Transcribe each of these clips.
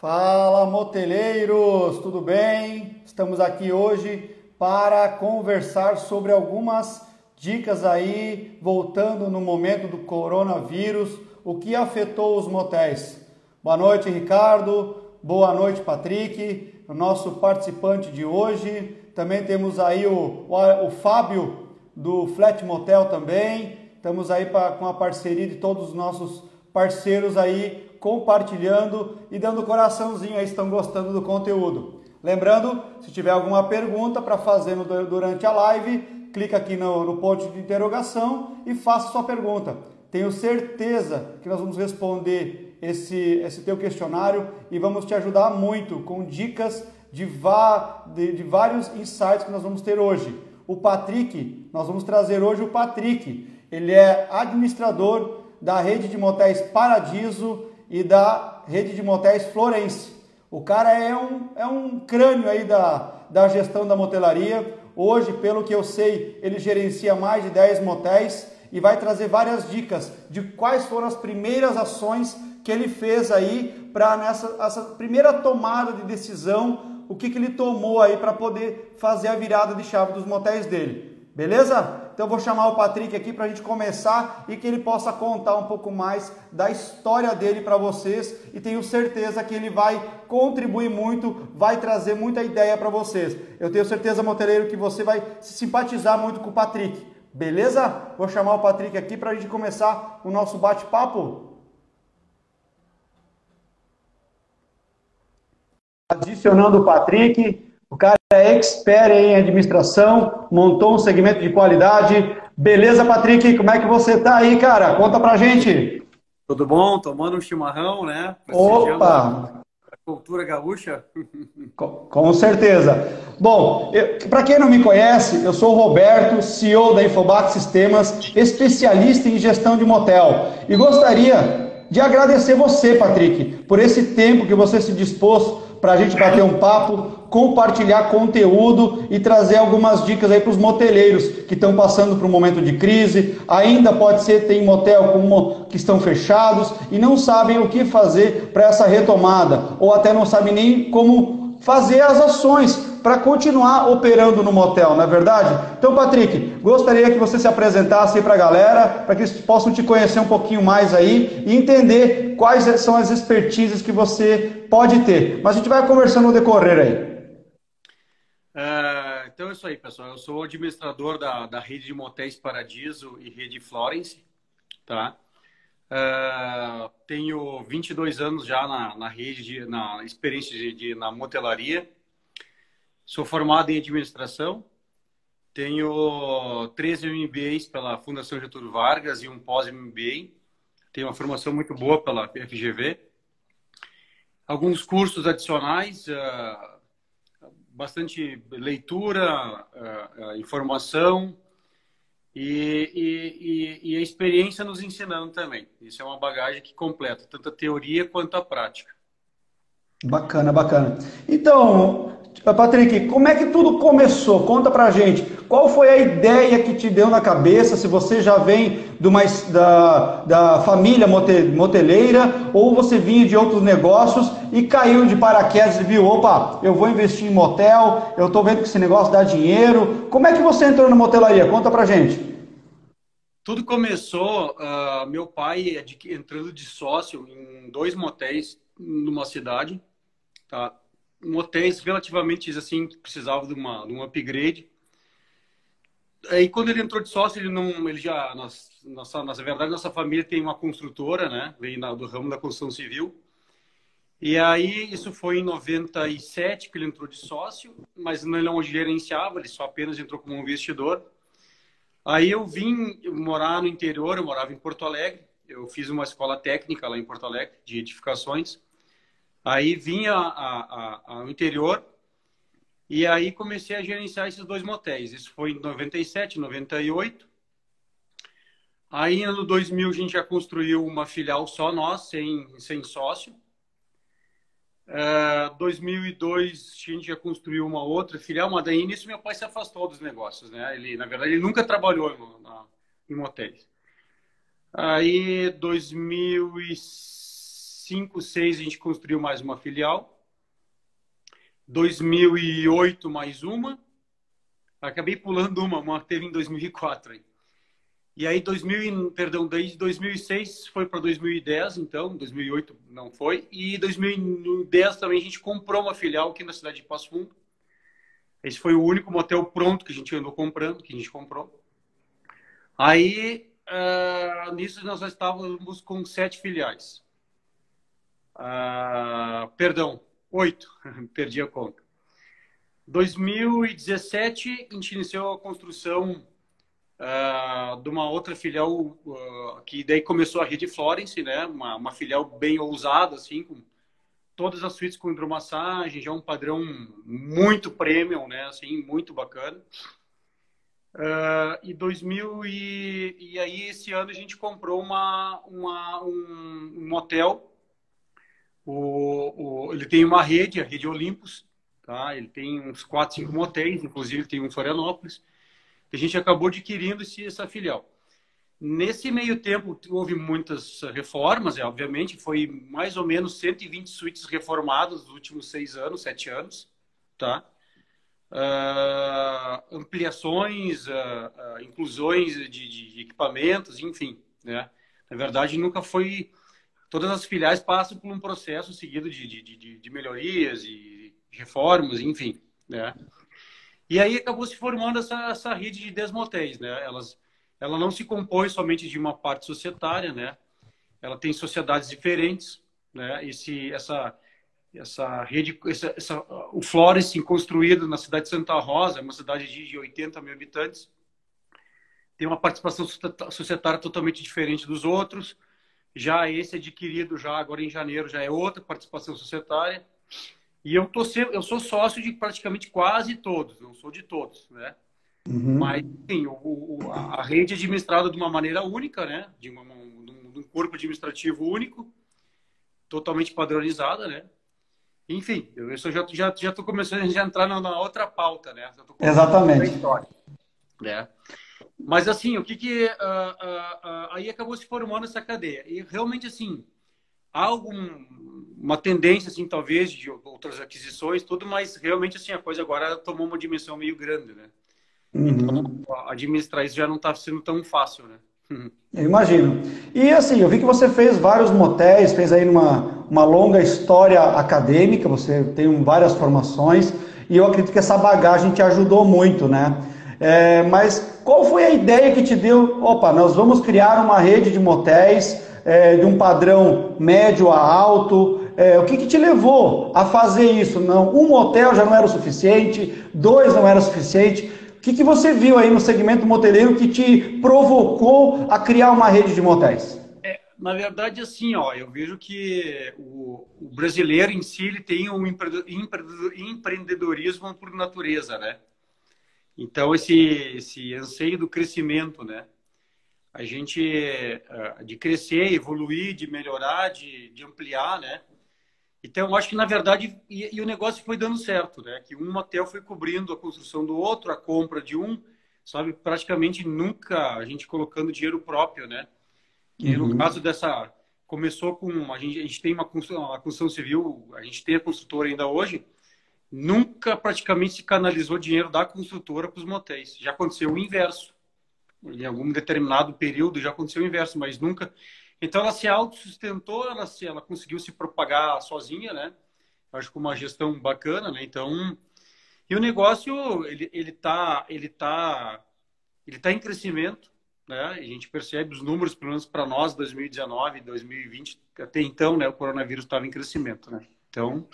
Fala, moteleiros, tudo bem? Estamos aqui hoje para conversar sobre algumas dicas aí, voltando no momento do coronavírus, o que afetou os motéis. Boa noite, Ricardo. Boa noite, Patrick, o nosso participante de hoje. Também temos aí o Fábio do Flat Motel também. Estamos aí com a parceria de todos os nossos parceiros aí, compartilhando e dando coraçãozinho aí, estão gostando do conteúdo. Lembrando, se tiver alguma pergunta para fazer durante a live, clica aqui no ponto de interrogação e faça sua pergunta. Tenho certeza que nós vamos responder esse teu questionário e vamos te ajudar muito com dicas de vários insights que nós vamos ter hoje. O Patrick, nós vamos trazer hoje o Patrick. Ele é administrador da rede de motéis Paradiso e da rede de motéis Florence. O cara é um crânio aí da gestão da motelaria. Hoje, pelo que eu sei, ele gerencia mais de 10 motéis e vai trazer várias dicas de quais foram as primeiras ações que ele fez aí para essa primeira tomada de decisão, o que ele tomou aí para poder fazer a virada de chave dos motéis dele. Beleza? Então eu vou chamar o Patrick aqui para a gente começar e que ele possa contar um pouco mais da história dele para vocês e tenho certeza que ele vai contribuir muito, vai trazer muita ideia para vocês. Eu tenho certeza, moteleiro, que você vai se simpatizar muito com o Patrick. Beleza? Vou chamar o Patrick aqui para a gente começar o nosso bate-papo. Adicionando o Patrick. O cara é expert em administração, montou um segmento de qualidade. Beleza, Patrick? Como é que você tá aí, cara? Conta pra gente. Tudo bom? Tomando um chimarrão, né? Opa! A cultura gaúcha. Com certeza. Bom, para quem não me conhece, eu sou o Roberto, CEO da Infobac Sistemas, especialista em gestão de motel. E gostaria de agradecer você, Patrick, por esse tempo que você se dispôs para a gente bater um papo, compartilhar conteúdo e trazer algumas dicas aí para os moteleiros que estão passando por um momento de crise. Ainda pode ser, tem motel que estão fechados e não sabem o que fazer para essa retomada, ou até não sabem nem como fazer as ações para continuar operando no motel, não é verdade? Então, Patrick, gostaria que você se apresentasse aí para a galera, para que eles possam te conhecer um pouquinho mais aí e entender quais são as expertises que você pode ter. Mas a gente vai conversando no decorrer aí. Então é isso aí, pessoal. Eu sou administrador da rede de motéis Paradiso e rede Florence, tá? Tenho 22 anos já na rede, na experiência na motelaria. Sou formado em administração, tenho 13 MBAs pela Fundação Getúlio Vargas e um pós-MBA. Tenho uma formação muito boa pela FGV. Alguns cursos adicionais, bastante leitura, informação e a experiência nos ensinando também. Isso é uma bagagem que completa tanto a teoria quanto a prática. Bacana, bacana. Então, Patrick, como é que tudo começou? Conta pra gente. Qual foi a ideia que te deu na cabeça? Se você já vem da família moteleira ou você vinha de outros negócios e caiu de paraquedas e viu, opa, eu vou investir em motel, eu tô vendo que esse negócio dá dinheiro. Como é que você entrou na motelaria? Conta pra gente. Tudo começou, meu pai entrando de sócio em 2 motéis numa cidade, tá? Motéis relativamente assim que precisavam de um upgrade. Aí quando ele entrou de sócio, na verdade nossa família tem uma construtora, né? Veio do ramo da construção civil. E aí isso foi em 97 que ele entrou de sócio, mas ele não gerenciava, ele só apenas entrou como um investidor. Aí eu vim morar no interior, eu morava em Porto Alegre. Eu fiz uma escola técnica lá em Porto Alegre de edificações. Aí vim ao interior e aí comecei a gerenciar esses 2 motéis. Isso foi em 97, 98. Aí no 2000 a gente já construiu uma filial só nós, sem sócio. 2002 a gente já construiu uma outra filial, mas daí nisso meu pai se afastou dos negócios, né? Na verdade, ele nunca trabalhou em motéis. Aí 2006 2005, 2006 a gente construiu mais uma filial. 2008 mais uma. Acabei pulando uma teve em 2004 aí. E aí, desde 2006 foi para 2010, então, 2008 não foi. E 2010 também a gente comprou uma filial aqui na cidade de Passo Fundo. Esse foi o único motel pronto que a gente andou comprando, que a gente comprou. Aí, nisso nós já estávamos com 7 filiais. Perdão, 8, perdi a conta. 2017, a gente iniciou a construção de uma outra filial que daí começou a Rede Florence, né? Uma filial bem ousada, assim, com todas as suítes com hidromassagem, já um padrão muito premium, né? Assim, muito bacana. E aí esse ano a gente comprou um motel. Ele tem uma rede, a Rede Olympus, tá? Ele tem uns 4, 5 motéis, inclusive tem um em Florianópolis. A gente acabou adquirindo essa filial. Nesse meio tempo, houve muitas reformas, obviamente, foi mais ou menos 120 suítes reformadas nos últimos 6 anos, 7 anos, tá? Ampliações, inclusões de equipamentos, enfim, né? Na verdade, nunca foi... Todas as filiais passam por um processo seguido de melhorias e reformas, enfim, né? E aí acabou se formando essa rede de 10 motéis, né? Ela não se compõe somente de uma parte societária, né? Ela tem sociedades diferentes, né? Essa rede, o Florence, construído na cidade de Santa Rosa, uma cidade de 80 mil habitantes, tem uma participação societária totalmente diferente dos outros. Já esse adquirido, já agora em janeiro, já é outra participação societária. E eu sou sócio de praticamente quase todos, não sou de todos, né? Uhum. Mas, enfim, a rede é administrada de uma maneira única, né? De um corpo administrativo único, totalmente padronizada, né? Enfim, eu já estou começando a entrar na outra pauta, né? Exatamente. História, né? Mas, assim, aí acabou se formando essa cadeia. E, realmente, assim, há uma tendência, assim, talvez, de outras aquisições, tudo, mas, realmente, assim, a coisa agora tomou uma dimensão meio grande, né? Então, administrar isso já não está sendo tão fácil, né? Eu imagino. E assim, eu vi que você fez vários motéis, fez aí uma longa história acadêmica, você tem várias formações, e eu acredito que essa bagagem te ajudou muito, né? Mas qual foi a ideia que te deu? Opa, nós vamos criar uma rede de motéis de um padrão médio a alto. O que te levou a fazer isso? Não, um motel já não era o suficiente, 2 não era o suficiente. O que você viu aí no segmento moteleiro que te provocou a criar uma rede de motéis? Na verdade, assim, ó, eu vejo que o brasileiro em si ele tem um empreendedorismo por natureza, né? Então, esse anseio do crescimento, né? A gente, de crescer, evoluir, de melhorar, de ampliar, né? Então, eu acho que, na verdade, e o negócio foi dando certo, né? Que um motel foi cobrindo a construção do outro, a compra de um, sabe? Praticamente nunca a gente colocando dinheiro próprio, né? Que no caso começou com, a gente tem uma construção civil, a gente tem a construtora ainda hoje, nunca praticamente se canalizou dinheiro da construtora para os motéis. Já aconteceu o inverso. Em algum determinado período já aconteceu o inverso, mas nunca... Então, ela se autossustentou, ela conseguiu se propagar sozinha, né? Acho que uma gestão bacana, né? Então, e o negócio, ele tá em crescimento, né? A gente percebe os números, pelo menos para nós, 2019, 2020, até então, né? O coronavírus estava em crescimento, né? Então...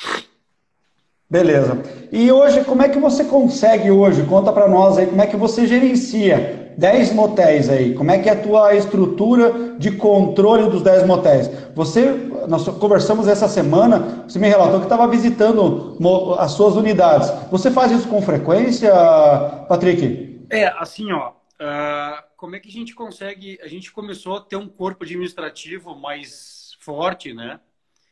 Beleza. E hoje, como é que você consegue hoje? Conta para nós aí, como é que você gerencia 10 motéis aí? Como é que é a tua estrutura de controle dos 10 motéis? Nós conversamos essa semana, você me relatou que estava visitando as suas unidades. Você faz isso com frequência, Patrick? Assim, ó, como é que a gente consegue... A gente começou a ter um corpo administrativo mais forte, né?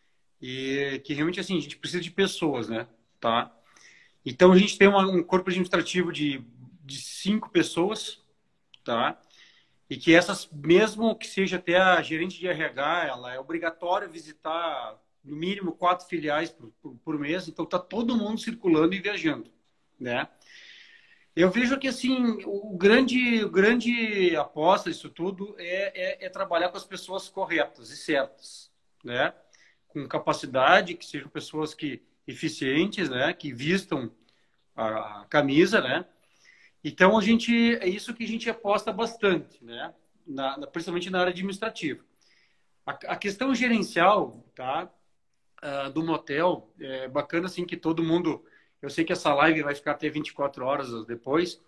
E que realmente, assim, a gente precisa de pessoas, né? Tá? Então, a gente tem um corpo administrativo de 5 pessoas, tá? E que essas, mesmo que seja até a gerente de RH, ela é obrigatória visitar no mínimo 4 filiais por mês, então está todo mundo circulando e viajando, né? Eu vejo que assim o grande aposta disso tudo é trabalhar com as pessoas corretas e certas, né? Com capacidade, que sejam pessoas que eficientes, né? Que vistam a camisa, né? Então é isso que a gente aposta bastante, né? Principalmente na área administrativa. A questão gerencial, tá? Do motel, é bacana assim que todo mundo. Eu sei que essa live vai ficar até 24 horas depois.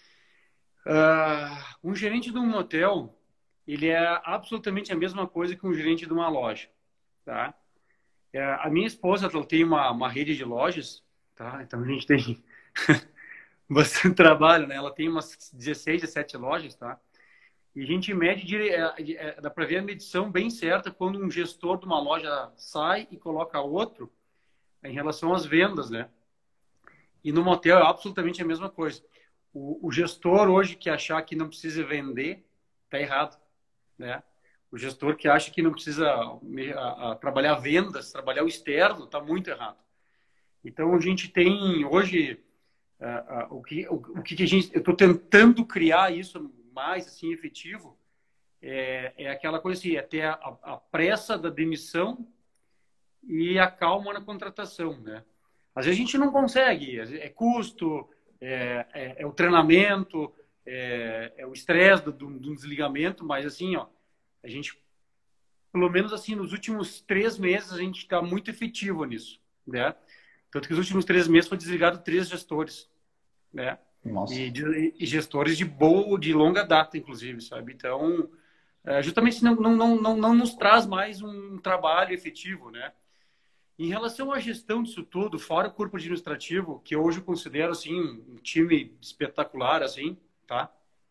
Um gerente de um motel, ele é absolutamente a mesma coisa que um gerente de uma loja, tá? A minha esposa, ela tem uma rede de lojas, tá? Então a gente tem bastante trabalho, né? Ela tem umas 16, 17 lojas, tá? E a gente mede, dá para ver a medição bem certa quando um gestor de uma loja sai e coloca outro em relação às vendas, né? E no motel é absolutamente a mesma coisa. O gestor hoje que achar que não precisa vender, tá errado, né? O gestor que acha que não precisa trabalhar vendas, trabalhar o externo, tá muito errado. Então a gente tem hoje o que a gente, eu estou tentando criar isso mais assim efetivo é aquela coisa assim, é ter a pressa da demissão e a calma na contratação, né? Às vezes a gente não consegue, é custo, é o treinamento, é o estresse do desligamento, mas assim, ó, a gente, pelo menos assim, nos últimos 3 meses a gente está muito efetivo nisso, né? Tanto que nos últimos 3 meses foi desligado 3 gestores, né? Nossa. E gestores de longa data, inclusive, sabe? Então, justamente não nos traz mais um trabalho efetivo, né? Em relação à gestão disso tudo, fora o corpo administrativo, que hoje eu considero assim um time espetacular, assim, tá?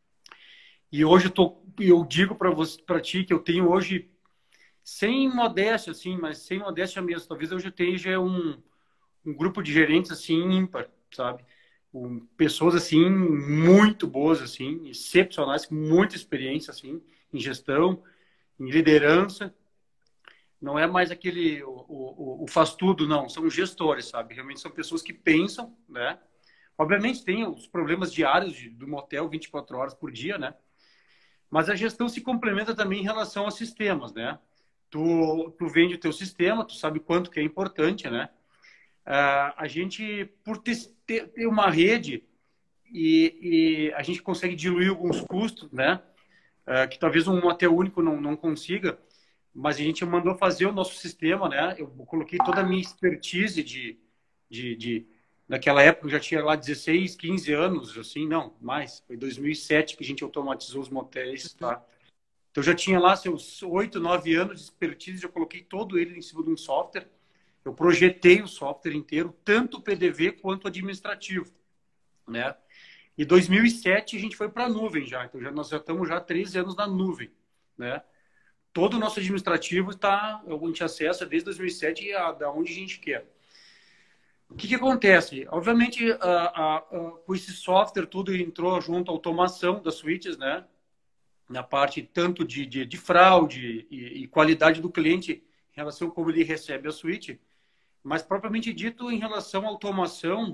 E hoje eu digo para ti que eu tenho hoje, sem modéstia, assim, mas sem modéstia mesmo, talvez hoje eu tenha um grupo de gerentes assim ímpar, sabe? Pessoas assim muito boas, assim, excepcionais, com muita experiência assim em gestão, em liderança. Não é mais aquele o faz tudo, não. São gestores, sabe? Realmente são pessoas que pensam, né? Obviamente tem os problemas diários do motel 24 horas por dia, né? Mas a gestão se complementa também em relação aos sistemas, né? Tu vende o teu sistema, tu sabe quanto que é importante, né? A gente, por ter uma rede e a gente consegue diluir alguns custos, né? Que talvez um motel único não consiga, mas a gente mandou fazer o nosso sistema, né? Eu coloquei toda a minha expertise naquela época, eu já tinha lá 16, 15 anos, assim, não, mais. Foi 2007 que a gente automatizou os motéis, tá? Então, eu já tinha lá seus 8, 9 anos de expertise, já coloquei todo ele em cima de um software. Eu projetei o software inteiro, tanto o PDV quanto o administrativo, né? E 2007 a gente foi para a nuvem já. Então, nós já estamos já há 13 anos na nuvem, né? Todo o nosso administrativo está, a gente acessa desde 2007 da onde a gente quer. O que acontece? Obviamente, com esse software, tudo entrou junto à automação das suítes, né? Na parte tanto de fraude e qualidade do cliente em relação a como ele recebe a suíte, mas propriamente dito em relação à automação,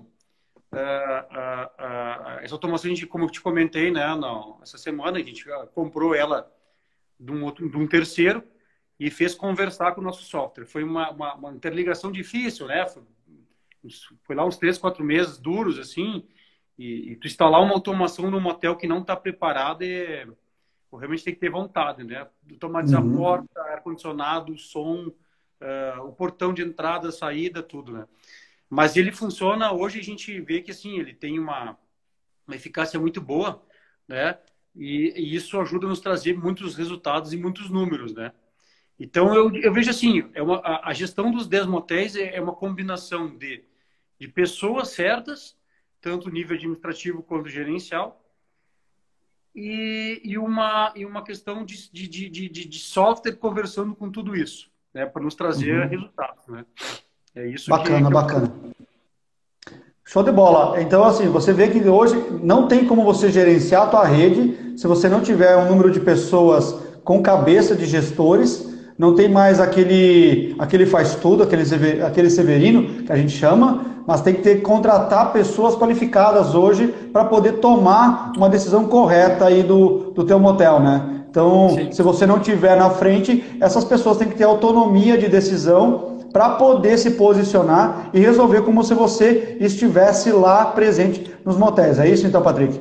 essa automação, a gente, como eu te comentei, né? Essa semana a gente comprou ela de um terceiro e fez conversar com o nosso software. Foi uma interligação difícil, né? Foi lá uns 3, 4 meses duros, assim, e tu instalar uma automação num motel que não está preparado realmente tem que ter vontade, né? Automatizar a porta, ar-condicionado, som, o portão de entrada, saída, tudo, né? Mas ele funciona, hoje a gente vê que, assim, ele tem uma eficácia muito boa, né? E isso ajuda a nos trazer muitos resultados e muitos números, né? Então, eu vejo assim, a gestão dos 10 motéis é uma combinação de pessoas certas, tanto nível administrativo quanto gerencial, e uma questão de software conversando com tudo isso, né? Para nos trazer resultados, né? É isso Bacana, que eu... bacana. Show de bola. Então, assim, você vê que hoje não tem como você gerenciar a tua rede se você não tiver um número de pessoas com cabeça de gestores, não tem mais aquele faz tudo, aquele Severino que a gente chama, mas tem que ter que contratar pessoas qualificadas hoje para poder tomar uma decisão correta aí do teu motel, né? Então, Sim. se você não tiver na frente, essas pessoas têm que ter autonomia de decisão para poder se posicionar e resolver como se você estivesse lá presente nos motéis. É isso então, Patrick?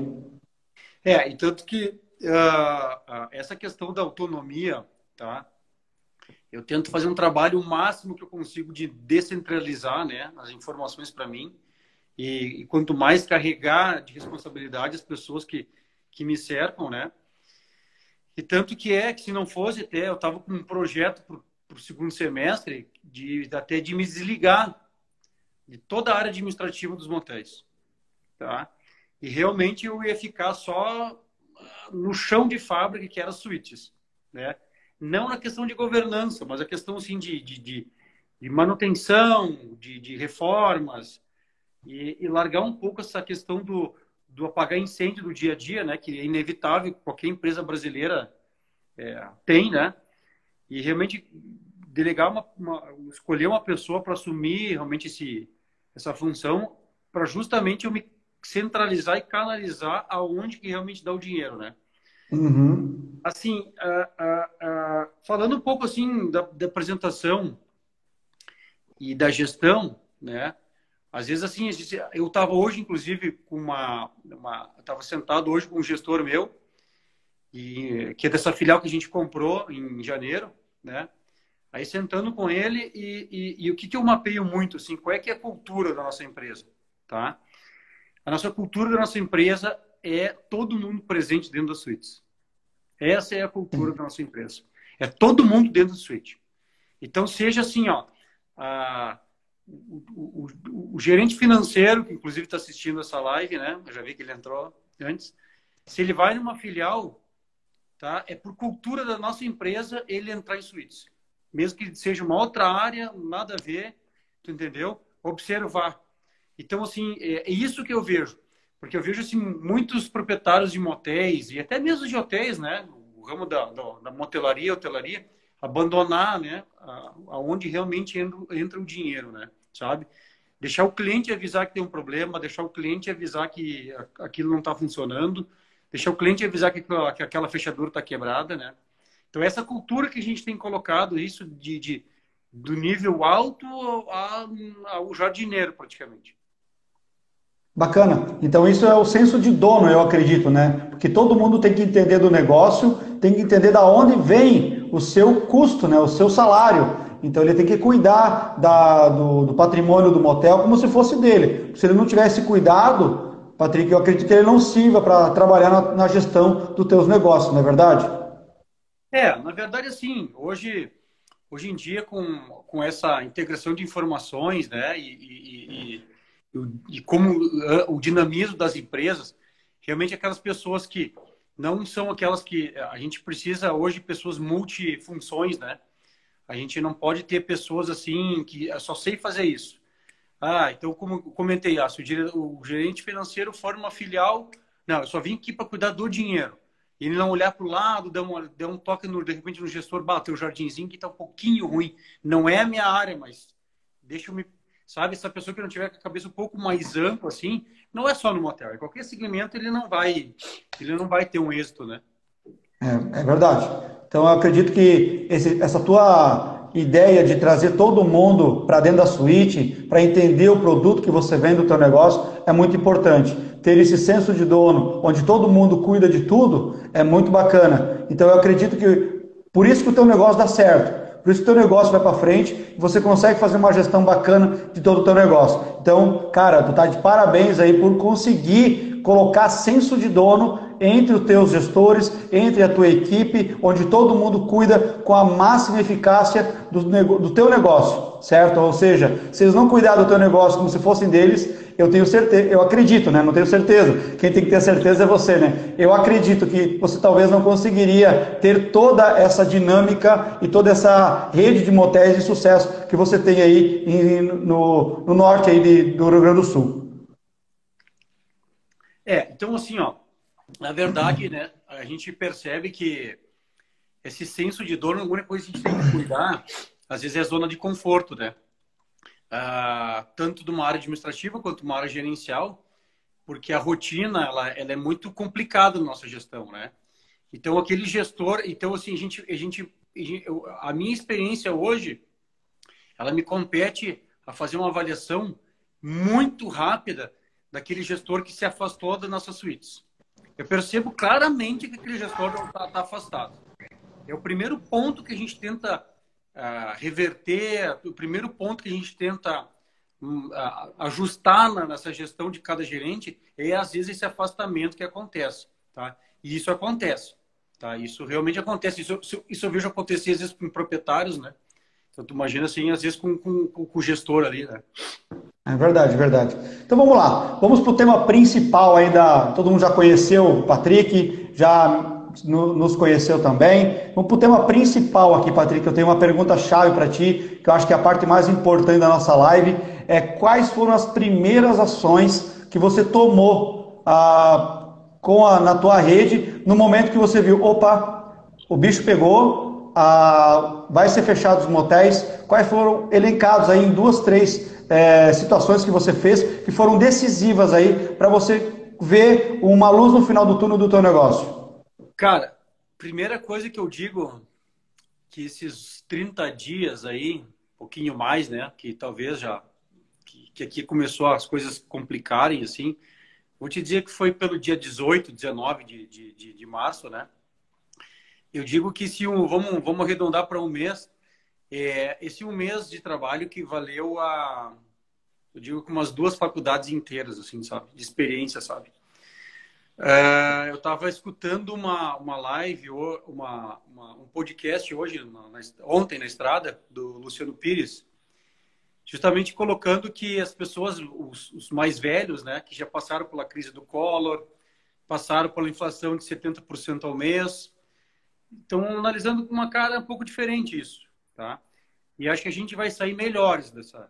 E tanto que essa questão da autonomia, tá? Eu tento fazer um trabalho o máximo que eu consigo de descentralizar, né, as informações para mim. E quanto mais carregar de responsabilidade as pessoas que me cercam, né? E tanto que se não fosse até, eu estava com um projeto para o segundo semestre até de me desligar de toda a área administrativa dos motéis, tá? E realmente eu ia ficar só no chão de fábrica, que era as suítes, né? Não na questão de governança, mas a questão assim, de manutenção, de reformas, e largar um pouco essa questão do apagar incêndio do dia a dia, né? Que é inevitável, qualquer empresa brasileira tem, né? E realmente delegar escolher uma pessoa para assumir realmente essa função, para justamente eu me centralizar e canalizar aonde que realmente dá o dinheiro, né? Uhum. Assim, falando um pouco assim da apresentação e da gestão, né? Às vezes assim, eu estava hoje, inclusive, estava sentado hoje com um gestor meu, que é dessa filial que a gente comprou em janeiro, né? Aí sentando com ele e o que eu mapeio muito, assim, qual é que é a cultura da nossa empresa, tá? A nossa cultura da nossa empresa é todo mundo presente dentro das suítes. Essa é a cultura da nossa empresa. É todo mundo dentro da suíte. Então, seja assim, ó, o gerente financeiro, que inclusive está assistindo essa live, né? Eu já vi que ele entrou antes. Se ele vai numa filial, tá? É por cultura da nossa empresa ele entrar em suítes. Mesmo que seja uma outra área, nada a ver, tu entendeu? Observar. Então, assim, é isso que eu vejo. Porque eu vejo, assim, muitos proprietários de motéis, e até mesmo de hotéis, né? O ramo da motelaria, hotelaria, abandonar, né? Aonde realmente entra o dinheiro, né? Sabe? Deixar o cliente avisar que tem um problema, deixar o cliente avisar que aquilo não está funcionando, deixar o cliente avisar que aquela fechadura está quebrada, né? Então, essa cultura que a gente tem colocado, isso do nível alto ao jardineiro, praticamente. Bacana. Então isso é o senso de dono, eu acredito, né? Porque todo mundo tem que entender do negócio, tem que entender da onde vem o seu custo, né? O seu salário. Então ele tem que cuidar do patrimônio do motel como se fosse dele. Se ele não tiver esse cuidado, Patrick, eu acredito que ele não sirva para trabalhar na gestão dos teus negócios, não é verdade? Na verdade, assim, hoje em dia, com essa integração de informações, né, e como o dinamismo das empresas, realmente aquelas pessoas que não são aquelas que a gente precisa hoje, pessoas multifunções, né? A gente não pode ter pessoas assim que só sei fazer isso. Então, como eu comentei, se o gerente financeiro for uma filial, não, eu só vim aqui para cuidar do dinheiro. E ele não olhar para o lado, dar um toque, de repente, no gestor, bateu o jardinzinho que está um pouquinho ruim. Não é a minha área, mas deixa eu me... Sabe, essa pessoa que não tiver com a cabeça um pouco mais ampla, assim, não é só no motel. Em qualquer segmento, ele não vai ter um êxito, né? É verdade. Então eu acredito que essa tua ideia de trazer todo mundo para dentro da suíte, para entender o produto que você vende do teu negócio, é muito importante. Ter esse senso de dono, onde todo mundo cuida de tudo, é muito bacana. Então eu acredito que por isso que o teu negócio dá certo. Por isso que o teu negócio vai para frente e você consegue fazer uma gestão bacana de todo o teu negócio. Então, cara, tu tá de parabéns aí por conseguir colocar senso de dono entre os teus gestores, entre a tua equipe, onde todo mundo cuida com a máxima eficácia do teu negócio, certo? Ou seja, se eles não cuidarem do teu negócio como se fossem deles, eu tenho certeza, eu acredito, né? Não tenho certeza. Quem tem que ter certeza é você, né? Eu acredito que você talvez não conseguiria ter toda essa dinâmica e toda essa rede de motéis de sucesso que você tem aí no norte aí do Rio Grande do Sul. Então assim, ó, na verdade, né, a gente percebe que esse senso de dor, a única coisa que a gente tem que cuidar, às vezes é a zona de conforto, né? Tanto de uma área administrativa quanto uma área gerencial, porque a rotina, ela é muito complicada na nossa gestão, né? Então, aquele gestor... Então, assim, a minha experiência hoje, ela me compete a fazer uma avaliação muito rápida daquele gestor que se afastou das nossas suítes. Eu percebo claramente que aquele gestor está afastado. É o primeiro ponto que a gente tenta reverter, o primeiro ponto que a gente tenta ajustar nessa gestão de cada gerente é, às vezes, esse afastamento que acontece. Tá? E isso acontece. Tá? Isso realmente acontece. Isso eu vejo acontecer, às vezes, com proprietários, né? Então, tu imagina, assim, às vezes, com o gestor ali, né? É verdade, verdade. Então vamos lá, vamos para o tema principal aí todo mundo já conheceu o Patrick, já nos conheceu também. Vamos para o tema principal aqui, Patrick. Eu tenho uma pergunta chave para ti, que eu acho que é a parte mais importante da nossa live, quais foram as primeiras ações que você tomou na tua rede no momento que você viu, opa, o bicho pegou, vai ser fechado os motéis. Quais foram elencados aí em 2, 3 situações que você fez que foram decisivas aí para você ver uma luz no final do túnel do teu negócio? Cara, primeira coisa que eu digo que esses 30 dias aí, um pouquinho mais, né, que talvez já que aqui começou as coisas complicarem, assim, vou te dizer que foi pelo dia 18, 19 de março, né? Eu digo que se vamos arredondar para um mês, esse um mês de trabalho que valeu eu digo que umas 2 faculdades inteiras, assim, sabe? De experiência, sabe? Eu estava escutando uma live, um podcast ontem na estrada, do Luciano Pires, justamente colocando que as pessoas, os mais velhos, né, que já passaram pela crise do Collor, passaram pela inflação de 70% ao mês, estão analisando com uma cara um pouco diferente isso, tá? E acho que a gente vai sair melhores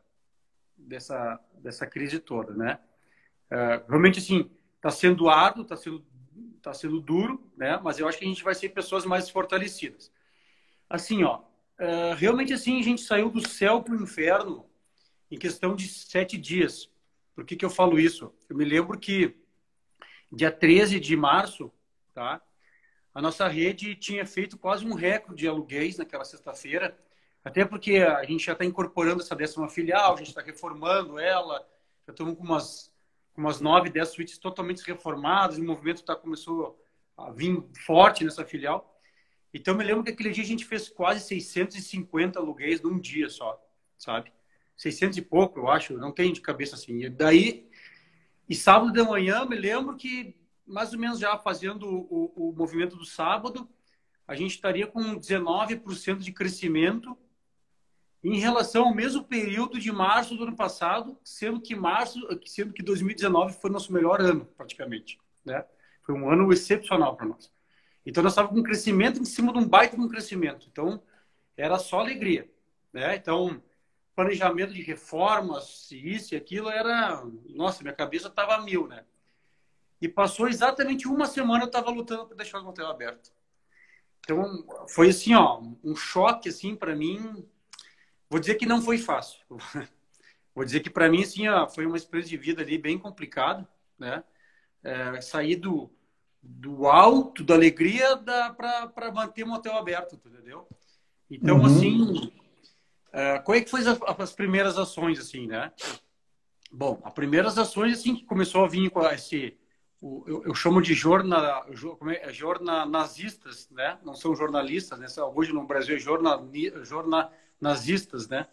dessa crise toda, né? Realmente, assim, está sendo árduo, tá sendo duro, né? Mas eu acho que a gente vai ser pessoas mais fortalecidas. Assim, ó, realmente, assim, a gente saiu do céu para o inferno em questão de 7 dias. Por que eu falo isso? Eu me lembro que dia 13 de março, tá? A nossa rede tinha feito quase um recorde de aluguéis naquela sexta-feira, até porque a gente já está incorporando essa 10ª filial, a gente está reformando ela, já estamos com umas 9, 10 suítes totalmente reformadas, o movimento começou a vir forte nessa filial. Então, eu me lembro que aquele dia a gente fez quase 650 aluguéis num dia só, sabe? 600 e pouco, eu acho, não tem de cabeça assim. E sábado de manhã, me lembro que, mais ou menos já fazendo o movimento do sábado, a gente estaria com 19% de crescimento em relação ao mesmo período de março do ano passado, sendo que 2019 foi nosso melhor ano, praticamente, né? Foi um ano excepcional para nós. Então, nós estávamos com um crescimento em cima de um baita de um crescimento. Então, era só alegria, né? Então, planejamento de reformas, isso e aquilo era... Nossa, minha cabeça estava a mil, né? E passou exatamente uma semana eu estava lutando para deixar o motel aberto. Então, foi assim, ó, um choque, assim, para mim. Vou dizer que não foi fácil. Vou dizer que para mim, assim, ó, foi uma experiência de vida ali bem complicada, né? Sair do alto, da alegria, para manter o motel aberto, entendeu? Então, assim, qual é que foi as primeiras ações, assim, né? Bom, as primeiras ações, assim, que começou a vir com eu chamo de jornalistas, né? Não são jornalistas, né? Hoje no Brasil é jornalistas, né?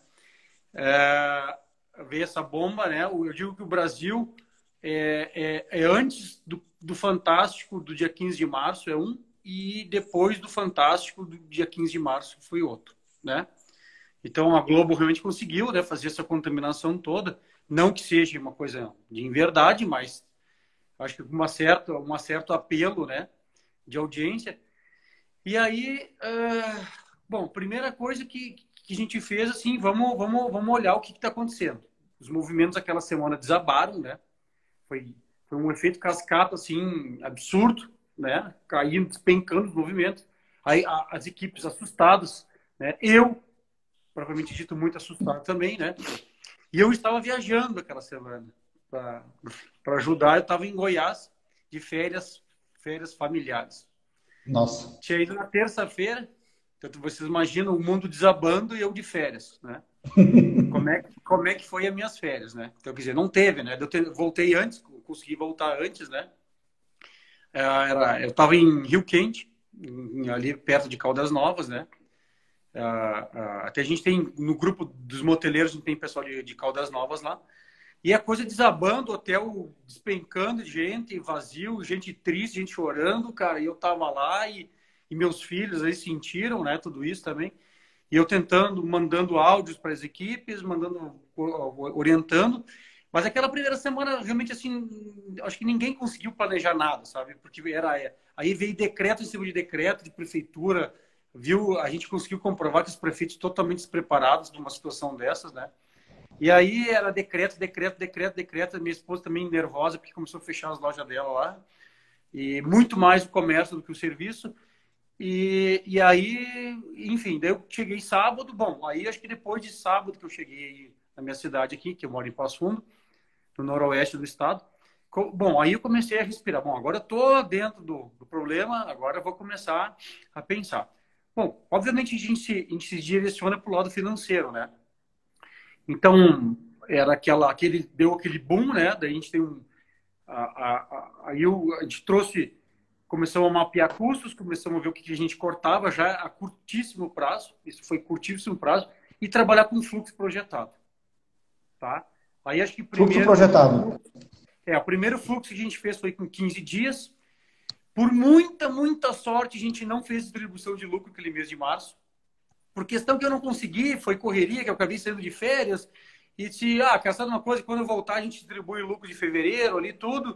Veio essa bomba, né? Eu digo que o Brasil é antes do Fantástico do dia 15 de março, é um, e depois do Fantástico do dia 15 de março foi outro, né? Então, a Globo realmente conseguiu, né, fazer essa contaminação toda. Não que seja uma coisa de verdade, mas acho que com um certo apelo, né, de audiência. E aí, bom, primeira coisa que a gente fez, assim, vamos olhar o que está acontecendo. Os movimentos aquela semana desabaram, né? Foi Foi um efeito cascata, assim, absurdo, né? Caindo, despencando os movimentos. Aí as equipes assustadas, né? Eu, provavelmente dito, muito assustado também, né? E eu estava viajando aquela semana para ajudar. Eu estava em Goiás de férias familiares. Nossa. Tinha ido na terça-feira, então vocês imaginam o mundo desabando e eu de férias, né? Como é que foi as minhas férias, né? Então, quer dizer, não teve, né? Voltei antes, consegui voltar antes, né? Eu estava em Rio Quente, ali perto de Caldas Novas, né? Até a gente tem, no grupo dos moteleiros, a gente tem pessoal de Caldas Novas lá. E a coisa desabando, hotel despencando de gente, vazio, gente triste, gente chorando, cara. E eu tava lá e meus filhos aí sentiram, né, tudo isso também. E eu tentando, mandando áudios para as equipes, orientando. Mas aquela primeira semana, realmente, assim, acho que ninguém conseguiu planejar nada, sabe? Porque aí veio decreto em cima de decreto, de prefeitura, viu? A gente conseguiu comprovar que os prefeitos totalmente despreparados numa situação dessas, né? E aí era decreto, decreto, decreto, decreto. Minha esposa também nervosa, porque começou a fechar as lojas dela lá. E muito mais o comércio do que o serviço. E aí, enfim, daí eu cheguei sábado. Bom, aí acho que depois de sábado que eu cheguei na minha cidade aqui, que eu moro em Passo Fundo, no noroeste do estado. Bom, aí eu comecei a respirar. Bom, agora eu tô dentro do problema, agora eu vou começar a pensar. Bom, obviamente a gente se direciona para o lado financeiro, né? Então, era deu aquele boom, né? Daí a gente tem aí a gente trouxe, começamos a mapear custos, começamos a ver o que a gente cortava já a curtíssimo prazo, isso foi curtíssimo prazo, e trabalhar com fluxo projetado, tá? Aí acho que Fluxo projetado. o primeiro fluxo que a gente fez foi com 15 dias. Por muita, muita sorte, a gente não fez distribuição de lucro aquele mês de março. Por questão que eu não consegui, foi correria, que eu acabei saindo de férias. E quer saber uma coisa? Quando eu voltar, a gente distribui o lucro de fevereiro ali, tudo.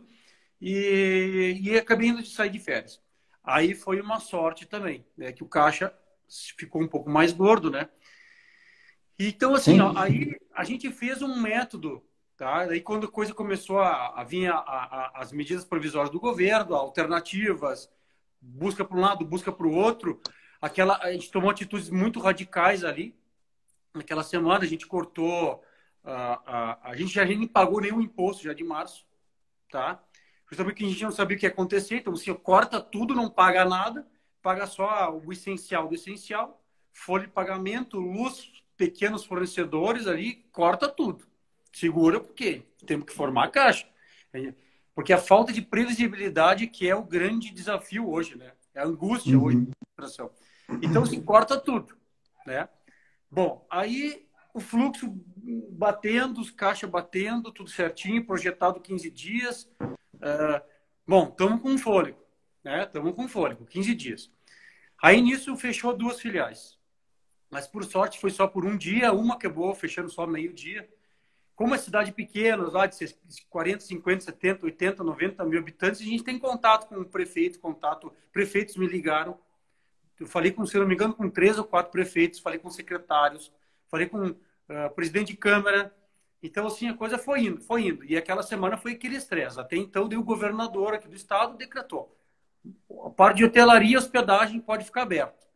E acabei indo de sair de férias. Aí foi uma sorte também, né? Que o caixa ficou um pouco mais gordo, né? Então, assim, ó, aí a gente fez um método, tá? Aí quando a coisa começou a vir as medidas provisórias do governo, alternativas, busca para um lado, busca para o outro, a gente tomou atitudes muito radicais ali. Naquela semana a gente cortou, a gente já nem pagou nenhum imposto já de março, tá? Justamente porque a gente não sabia o que ia acontecer, então assim, corta tudo, não paga nada, paga só o essencial do essencial, folha de pagamento, luz, pequenos fornecedores ali, corta tudo. Segura porque temos que formar a caixa. Porque a falta de previsibilidade que é o grande desafio hoje, né? É a angústia hoje. Então, se corta tudo, né? Bom, aí o fluxo batendo, os caixas batendo, tudo certinho, projetado 15 dias. Bom, estamos com fôlego, né? Estamos com fôlego, 15 dias. Aí, nisso, fechou 2 filiais. Mas, por sorte, foi só por um dia. Uma acabou fechando só meio-dia. Como é cidade pequena, lá de 40, 50, 70, 80, 90 mil habitantes, a gente tem contato com o prefeito, prefeitos me ligaram. Eu falei com, se não me engano, com 3 ou 4 prefeitos, falei com secretários, falei com presidente de Câmara. Então, assim, a coisa foi indo, foi indo. E aquela semana foi aquele estresse. Até então, o governador aqui do estado decretou. A parte de hotelaria e hospedagem pode ficar aberto.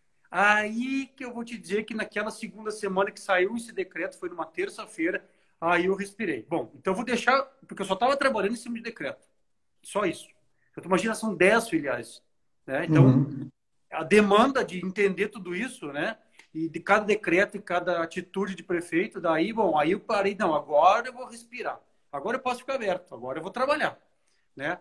Aí que eu vou te dizer que naquela segunda semana que saiu esse decreto, foi numa terça-feira, aí eu respirei. Bom, então eu vou deixar, porque eu só estava trabalhando em cima de decreto. Só isso. Então, tu imagina, são 10 filiais. Né? Então, a demanda de entender tudo isso, né? E de cada decreto e cada atitude de prefeito, daí, bom, aí eu parei, não, agora eu vou respirar. Agora eu posso ficar aberto, agora eu vou trabalhar, né?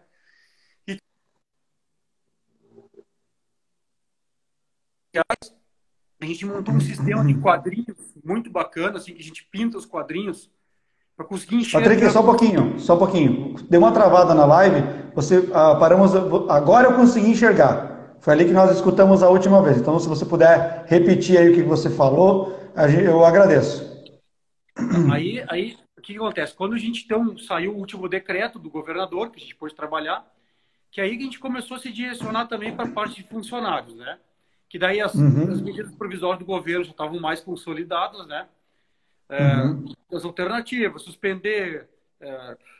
A gente montou um sistema de quadrinhos muito bacana, assim, que a gente pinta os quadrinhos para conseguir enxergar. Patrick, só um pouquinho. Deu uma travada na live, paramos, agora eu consegui enxergar. Foi ali que nós escutamos a última vez. Então, se você puder repetir aí o que você falou, eu agradeço. Aí, o que acontece? Quando a gente, então, saiu o último decreto do governador, que a gente pôde trabalhar, que aí que a gente começou a se direcionar também para a parte de funcionários, né? Que daí as medidas provisórias do governo já estavam mais consolidadas, né? As alternativas, suspender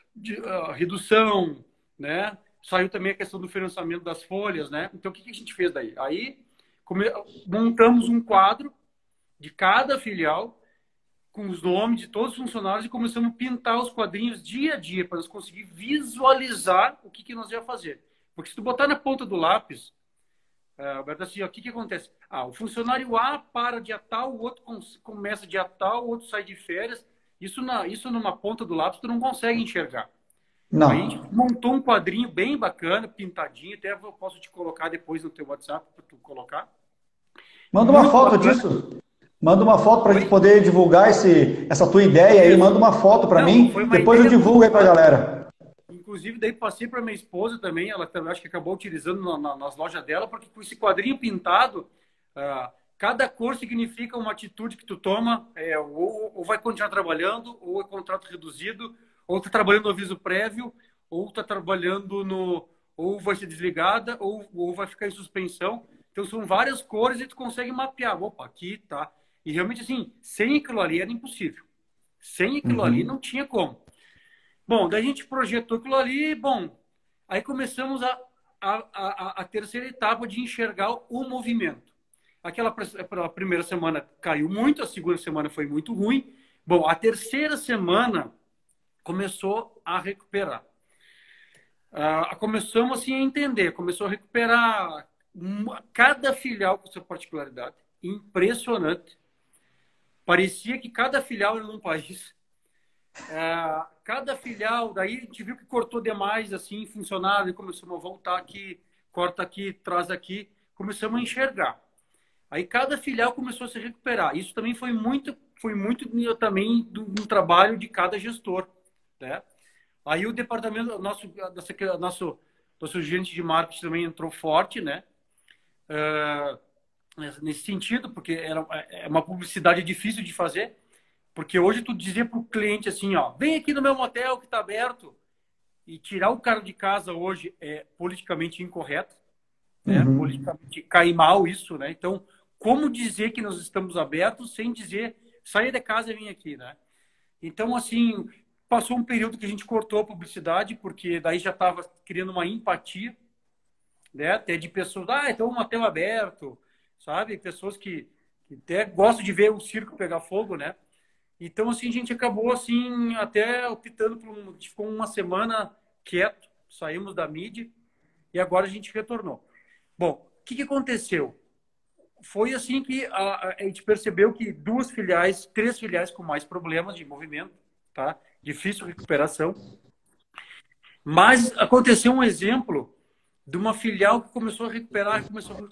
redução, né? Saiu também a questão do financiamento das folhas, né? Então, o que a gente fez daí? Aí, montamos um quadro de cada filial com os nomes de todos os funcionários e começamos a pintar os quadrinhos dia a dia para nós conseguir visualizar o que nós ia fazer. Porque se tu botar na ponta do lápis, Alberto, assim, ó, o que acontece? O funcionário A para dia tal, o outro começa dia tal, o outro sai de férias. Isso numa ponta do lápis tu não consegue enxergar. Não. Aí a gente montou um quadrinho bem bacana, pintadinho, até eu posso te colocar depois no teu WhatsApp para tu colocar. Manda uma foto disso. Manda uma foto para a gente poder divulgar essa tua ideia aí. Manda uma foto para mim, depois eu divulgo aí para a galera. Inclusive, daí passei para minha esposa também, ela também acho que acabou utilizando nas lojas dela, porque com esse quadrinho pintado, cada cor significa uma atitude que tu toma, ou vai continuar trabalhando, ou é contrato reduzido, ou está trabalhando no aviso prévio, ou está trabalhando ou vai ser desligada, ou vai ficar em suspensão. Então, são várias cores e tu consegue mapear. Opa, aqui tá. E realmente, assim, sem aquilo ali era impossível. Sem aquilo ali não tinha como. Bom, daí a gente projetou aquilo ali, bom, aí começamos a terceira etapa de enxergar o movimento. Aquela primeira semana caiu muito, a segunda semana foi muito ruim. Bom, a terceira semana começou a recuperar. Começamos assim a entender, começou a recuperar cada filial com sua particularidade, impressionante. Parecia que cada filial era num país. Cada filial, daí a gente viu que cortou demais, assim, funcionário, e começamos a voltar aqui, corta aqui, traz aqui, começamos a enxergar. Aí cada filial começou a se recuperar. Isso também foi muito também do trabalho de cada gestor, né? Aí o departamento, nosso gerente de marketing também entrou forte, né? Nesse sentido, porque é uma publicidade difícil de fazer. Porque hoje tu dizia para o cliente assim, ó, vem aqui no meu motel que está aberto, e tirar o cara de casa hoje é politicamente incorreto, né? Politicamente cai mal isso, né? Então, como dizer que nós estamos abertos sem dizer saia de casa e vem aqui, né? Então, assim, passou um período que a gente cortou a publicidade, porque daí já estava criando uma empatia, né? Até de pessoas, então um motel aberto, sabe? Pessoas que até gostam de ver o circo pegar fogo, né? Então, assim, a gente acabou, assim, até optando por a gente ficou uma semana quieto, saímos da mídia e agora a gente retornou. Bom, o que aconteceu? Foi assim que a gente percebeu que 3 filiais com mais problemas de movimento, tá? Difícil recuperação. Mas aconteceu um exemplo de uma filial que começou a recuperar,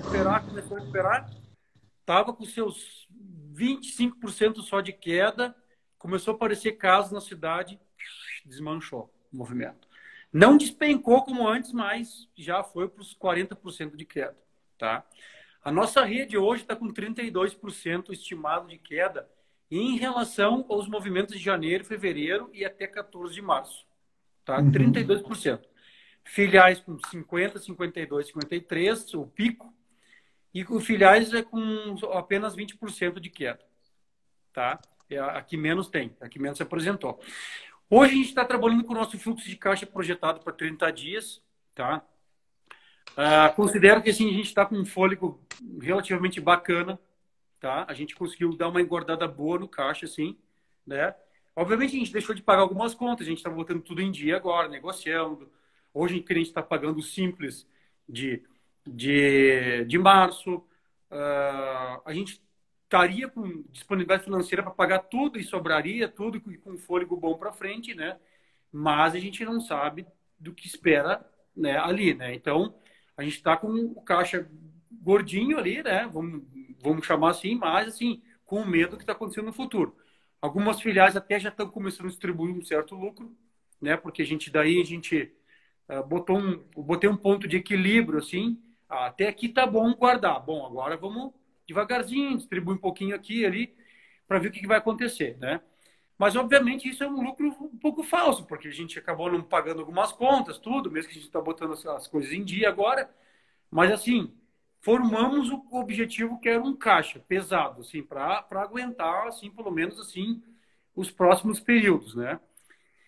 estava com seus 25% só de queda, começou a aparecer casos na cidade, desmanchou o movimento. Não despencou como antes, mas já foi para os 40% de queda. Tá? A nossa rede hoje está com 32% estimado de queda em relação aos movimentos de janeiro, fevereiro e até 14 de março. Tá? 32%. Filiais com 50, 52, 53, o pico, e com filiais é com apenas 20% de queda. Tá? É a que menos tem, a que menos se apresentou. Hoje a gente está trabalhando com o nosso fluxo de caixa projetado para 30 dias. Tá? Considero que assim, a gente está com um fôlego relativamente bacana. Tá? A gente conseguiu dar uma engordada boa no caixa, assim, né? Obviamente a gente deixou de pagar algumas contas, a gente está botando tudo em dia agora, negociando. Hoje o cliente está pagando o simples de março. A gente estaria com disponibilidade financeira para pagar tudo e sobraria tudo com um fôlego bom para frente, né? Mas a gente não sabe do que espera, né, ali, né? Então, a gente está com o caixa gordinho ali, né? Vamos chamar assim, mas assim, com medo do que está acontecendo no futuro. Algumas filiais até já estão começando a distribuir um certo lucro, né? Porque a gente botei um ponto de equilíbrio, assim, até aqui tá bom guardar. Bom, agora vamos devagarzinho, distribuir um pouquinho aqui e ali, para ver o que vai acontecer, né? Mas, obviamente, isso é um lucro um pouco falso, porque a gente acabou não pagando algumas contas, tudo, mesmo que a gente está botando as coisas em dia agora. Mas, assim, formamos o objetivo que era um caixa pesado, assim, para aguentar, assim, pelo menos, assim, os próximos períodos, né?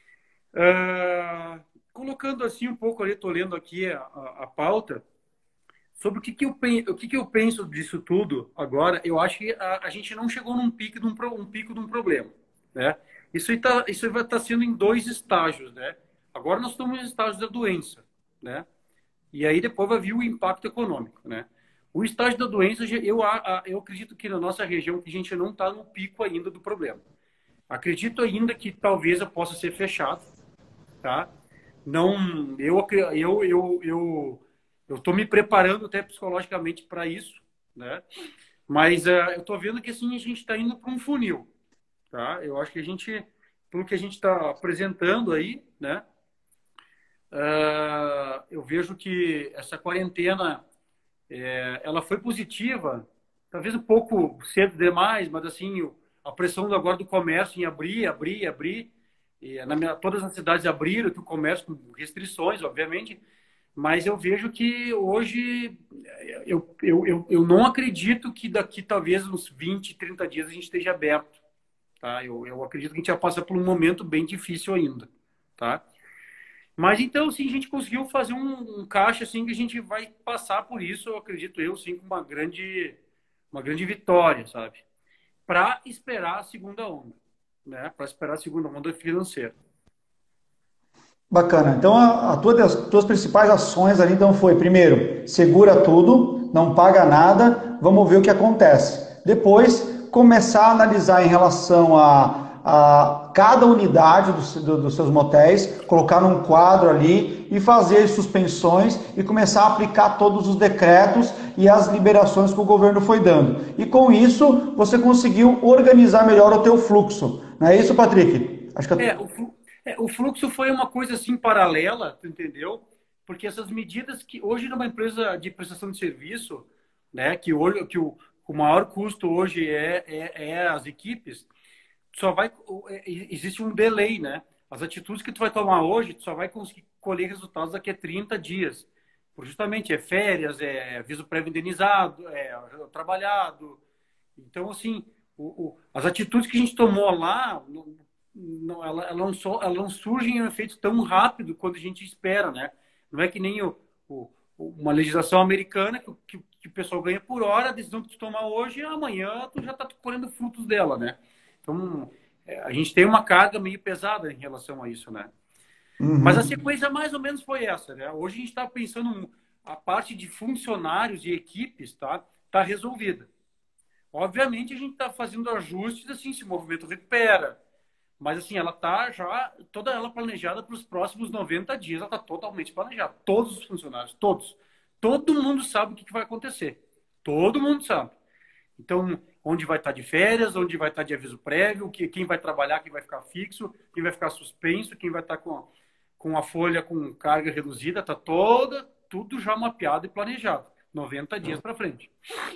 Colocando assim um pouco ali, estou lendo aqui a pauta, sobre o que eu penso disso tudo agora. Eu acho que a gente não chegou num pico um pico de um problema, né? Isso vai estar sendo em dois estágios, né? Agora nós estamos no estágio da doença, né? E aí depois vai vir o impacto econômico, né? O estágio da doença, eu acredito que na nossa região que a gente não está no pico ainda do problema. Acredito ainda que talvez eu possa ser fechado, tá? Não, eu estou me preparando até psicologicamente para isso, né? Mas eu estou vendo que assim a gente está indo para um funil, tá? Eu acho que a gente, pelo que a gente está apresentando aí, né? Eu vejo que essa quarentena ela foi positiva, talvez um pouco cedo demais, mas assim a pressão agora do comércio em abrir. E, todas as cidades abriram que o comércio com restrições, obviamente, mas eu vejo que hoje eu não acredito que daqui talvez uns 20, 30 dias a gente esteja aberto. Tá? Eu acredito que a gente vai passar por um momento bem difícil ainda. Tá? Mas então, sim, a gente conseguiu fazer um caixa assim que a gente vai passar por isso, eu acredito eu, sim, com uma grande vitória, sabe? Para esperar a segunda onda, né? Para esperar a segunda onda financeira. Bacana. Então, as tuas principais ações ali então foi, primeiro, segura tudo, não paga nada, vamos ver o que acontece. Depois, começar a analisar em relação a cada unidade dos seus motéis, colocar num quadro ali e fazer suspensões e começar a aplicar todos os decretos e as liberações que o governo foi dando. E com isso, você conseguiu organizar melhor o teu fluxo. Não é isso, Patrick? Acho que É, o, flu- o fluxo foi uma coisa assim paralela, tu entendeu? Porque essas medidas que hoje numa empresa de prestação de serviço, né, o maior custo hoje é as equipes, só vai existe um delay, né? As atitudes que tu vai tomar hoje, tu só vai conseguir colher resultados daqui a 30 dias. Por justamente é férias, é aviso prévio indenizado, é trabalhado. Então, assim, as atitudes que a gente tomou lá, ela não surge em um efeito tão rápido quanto a gente espera, né? Não é que nem uma legislação americana que o pessoal ganha por hora, a decisão que tu tomar hoje, amanhã tu já está colhendo frutos dela, né? Então, a gente tem uma carga meio pesada em relação a isso, né? Mas a Uhum. sequência mais ou menos foi essa, né? Hoje a gente está pensando a parte de funcionários e equipes, tá resolvida. Obviamente a gente está fazendo ajustes assim, se o movimento recupera. Mas assim, ela está já toda ela planejada para os próximos 90 dias, ela está totalmente planejada. Todos os funcionários, todos. Todo mundo sabe o que vai acontecer. Todo mundo sabe. Então, onde vai estar de férias, onde vai estar de aviso prévio, quem vai trabalhar, quem vai ficar fixo, quem vai ficar suspenso, quem vai estar com a folha com carga reduzida, está tudo já mapeado e planejado. 90 dias para frente.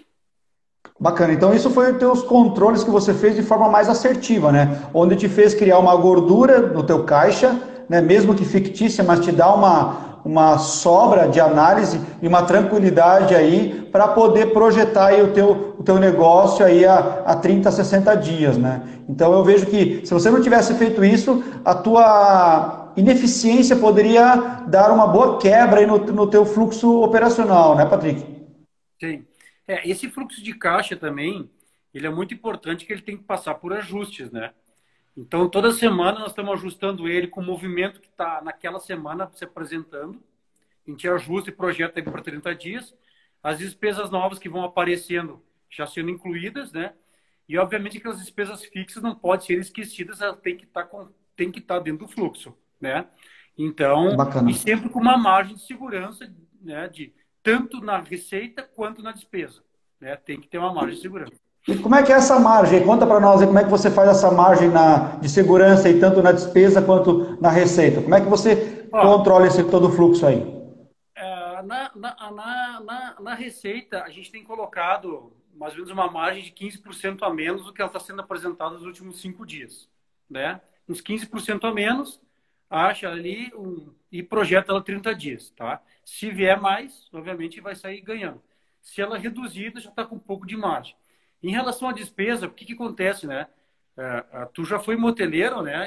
Bacana. Então, isso foi os teus controles que você fez de forma mais assertiva, né? Onde te fez criar uma gordura no teu caixa, né? Mesmo que fictícia, mas te dá uma sobra de análise e uma tranquilidade aí para poder projetar aí o teu negócio aí a 30, 60 dias, né? Então, eu vejo que se você não tivesse feito isso, a tua ineficiência poderia dar uma boa quebra aí no teu fluxo operacional, né, Patrick? Sim. Esse fluxo de caixa também, ele é muito importante que ele tem que passar por ajustes, né? Então, toda semana nós estamos ajustando ele com o movimento que está naquela semana se apresentando. A gente ajusta e projeta ele para 30 dias. As despesas novas que vão aparecendo já sendo incluídas, né? E, obviamente, que as despesas fixas não podem ser esquecidas, elas têm que estar dentro do fluxo, né? Então, e Bacana. sempre com uma margem de segurança, né? Tanto na receita quanto na despesa, né? Tem que ter uma margem de segurança. E como é que é essa margem? Conta para nós aí como é que você faz essa margem de segurança aí, tanto na despesa quanto na receita. Como é que você Ó, controla esse todo o fluxo aí? na receita, a gente tem colocado mais ou menos uma margem de 15% a menos do que ela está sendo apresentada nos últimos 5 dias, né? Uns 15% a menos, acha ali e projeta ela 30 dias, tá? Se vier mais, obviamente vai sair ganhando. Se ela é reduzida, já está com um pouco de margem. Em relação à despesa, o que acontece, né? Tu já foi moteleiro, né?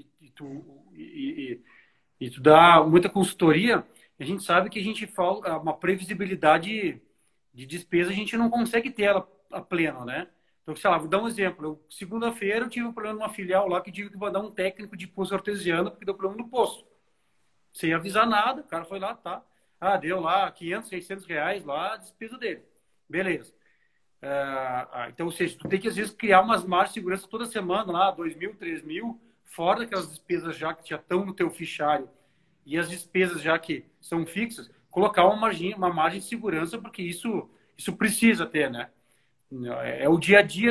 E tu dá muita consultoria. A gente sabe que a gente falta uma previsibilidade de despesa, a gente não consegue ter ela a pleno, né? Então, sei lá, vou dar um exemplo. Segunda-feira eu tive um problema numa filial lá que tive que mandar um técnico de poço artesiano porque deu problema no poço. Sem avisar nada, o cara foi lá, tá. Deu lá 500, 600 reais lá, a despesa dele. Beleza. Então, ou seja, tu tem que às vezes criar umas margens de segurança toda semana, lá, 2.000, 3.000, fora daquelas despesas já que já estão no teu fichário e as despesas já que são fixas, colocar uma margem de segurança, porque isso precisa ter, né? É o dia a dia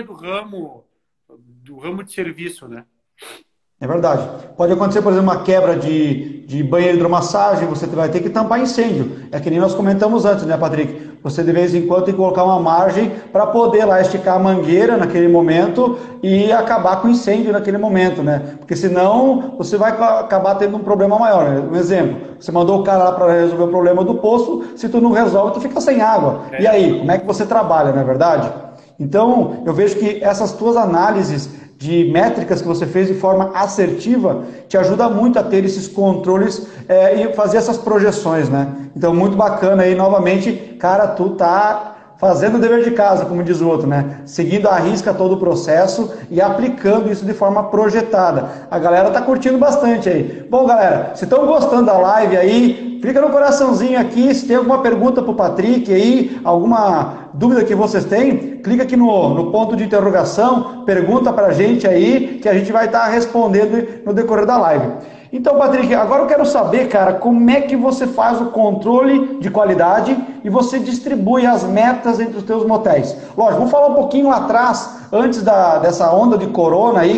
do ramo de serviço, né? É verdade. Pode acontecer, por exemplo, uma quebra de banheiro de hidromassagem, você vai ter que tampar incêndio. É que nem nós comentamos antes, né, Patrick? Você de vez em quando tem que colocar uma margem para poder lá esticar a mangueira naquele momento e acabar com o incêndio naquele momento, né? Porque senão você vai acabar tendo um problema maior, né? Um exemplo, você mandou o cara lá para resolver o problema do poço, se tu não resolve, tu fica sem água. E aí, como é que você trabalha, não é verdade? Então, eu vejo que essas tuas análises de métricas que você fez de forma assertiva te ajuda muito a ter esses controles e fazer essas projeções, né? Então, muito bacana aí, novamente, cara, tu tá fazendo o dever de casa, como diz o outro, né? Seguindo à risca todo o processo e aplicando isso de forma projetada. A galera tá curtindo bastante aí. Bom, galera, se estão gostando da live aí, clica no coraçãozinho aqui, se tem alguma pergunta para o Patrick aí, alguma dúvida que vocês têm, clica aqui no ponto de interrogação, pergunta para a gente aí, que a gente vai estar respondendo no decorrer da live. Então, Patrick, agora eu quero saber, cara, como é que você faz o controle de qualidade e você distribui as metas entre os teus motéis. Lógico, vamos falar um pouquinho lá atrás, antes dessa onda de corona aí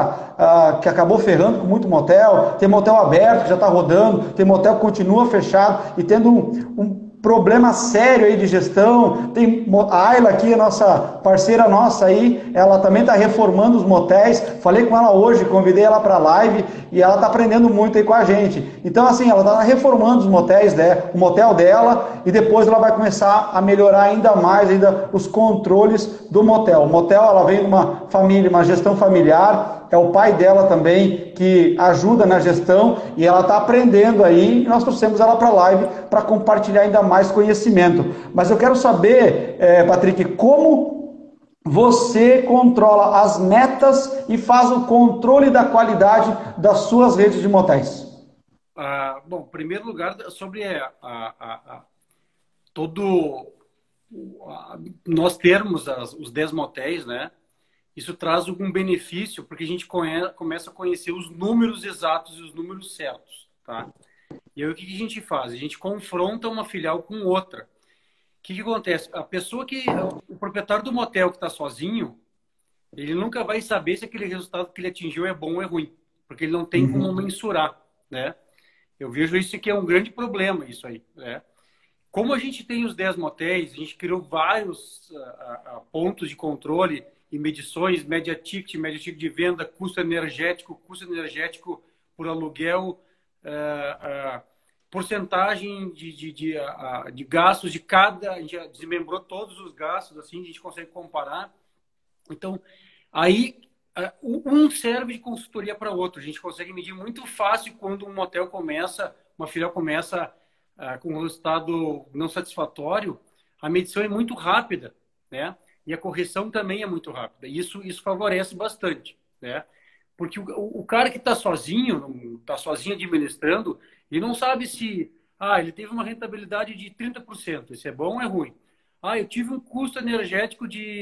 que acabou ferrando com muito motel. Tem motel aberto que já está rodando, tem motel que continua fechado e tendo um problema sério aí de gestão. Tem a Ayla aqui, a nossa parceira nossa aí, ela também está reformando os motéis. Falei com ela hoje, convidei ela para a live e ela está aprendendo muito aí com a gente. Então, assim, ela está reformando os motéis, né, o motel dela, e depois ela vai começar a melhorar ainda mais os controles do motel. O motel, ela vem de uma família, uma gestão familiar, é o pai dela também que ajuda na gestão e ela está aprendendo aí, e nós trouxemos ela para a live para compartilhar ainda mais conhecimento. Mas eu quero saber, Patrick, como você controla as metas e faz o controle da qualidade das suas redes de motéis? Bom, em primeiro lugar, sobre todo nós termos os 10 motéis, né? Isso traz algum benefício, porque a gente começa a conhecer os números exatos e os números certos, tá? E aí o que a gente faz? A gente confronta uma filial com outra. O que acontece? O proprietário do motel que está sozinho, ele nunca vai saber se aquele resultado que ele atingiu é bom ou é ruim, porque ele não tem como mensurar, né? Eu vejo isso que é um grande problema, isso aí, né? Como a gente tem os 10 motéis, a gente criou vários pontos de controle e medições, média ticket de venda, custo energético por aluguel, porcentagem de gastos de cada, a gente já desmembrou todos os gastos, assim, a gente consegue comparar. Então, aí, um serve de consultoria para outro. A gente consegue medir muito fácil quando uma filial começa com um resultado não satisfatório, a medição é muito rápida, né? E a correção também é muito rápida. E isso favorece bastante, né? Porque o cara que está sozinho administrando, ele não sabe se ele teve uma rentabilidade de 30%, isso é bom ou é ruim? Eu tive um custo energético de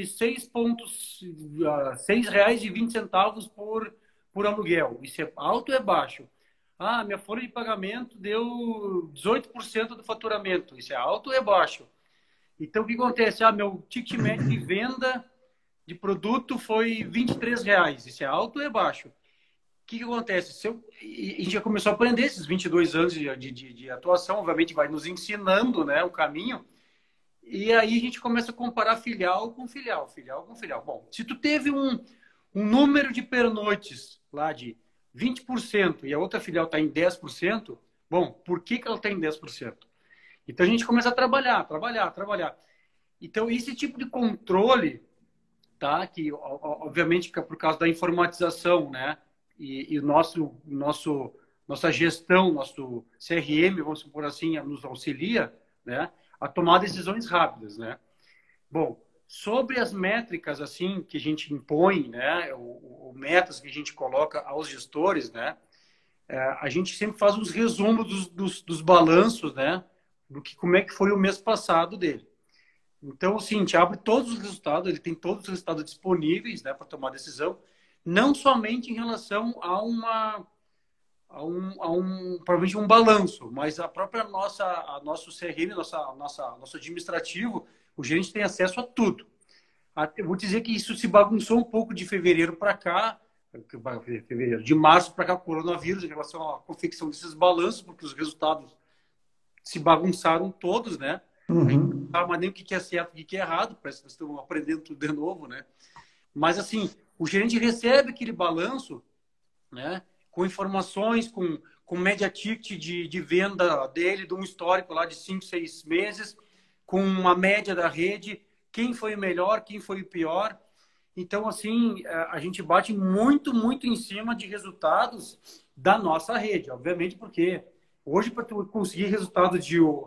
R$6,20 por aluguel, isso é alto ou é baixo? Minha folha de pagamento deu 18% do faturamento, isso é alto ou é baixo? Então, o que acontece? Meu ticket médio de venda de produto foi R$23. Isso é alto ou é baixo? O que acontece? A gente já começou a aprender esses 22 anos de atuação, obviamente vai nos ensinando, né, o caminho, e aí a gente começa a comparar filial com filial. Bom, se tu teve um número de pernoites lá de 20% e a outra filial está em 10%, bom, por que ela está em 10%? Então, a gente começa a trabalhar. Então, esse tipo de controle tá? Que, obviamente, que é por causa da informatização, né? E nossa gestão, nosso CRM, vamos supor assim, nos auxilia, né? A tomar decisões rápidas, né? Bom, sobre as métricas, assim, que a gente impõe, né? O metas que a gente coloca aos gestores, né? A gente sempre faz uns resumos dos balanços, né? Como é que foi o mês passado dele. Então, assim, a gente abre todos os resultados, ele tem todos os resultados disponíveis, né, para tomar decisão, não somente em relação provavelmente um balanço, mas a nosso CRM, nosso administrativo, o gerente tem acesso a tudo. Eu vou dizer que isso se bagunçou um pouco de fevereiro para cá, de março para cá, coronavírus, em relação à confecção desses balanços, porque os resultados se bagunçaram todos, né? A gente não Uhum. sabe mais nem o que é certo e o que é errado, parece que nós estamos aprendendo tudo de novo, né? Mas, assim, o gerente recebe aquele balanço, né? Com informações, com média ticket de venda dele, de um histórico lá de 5, 6 meses, com uma média da rede, quem foi o melhor, quem foi o pior. Então, assim, a gente bate muito, muito em cima de resultados da nossa rede, obviamente, porque hoje, para tu conseguir resultados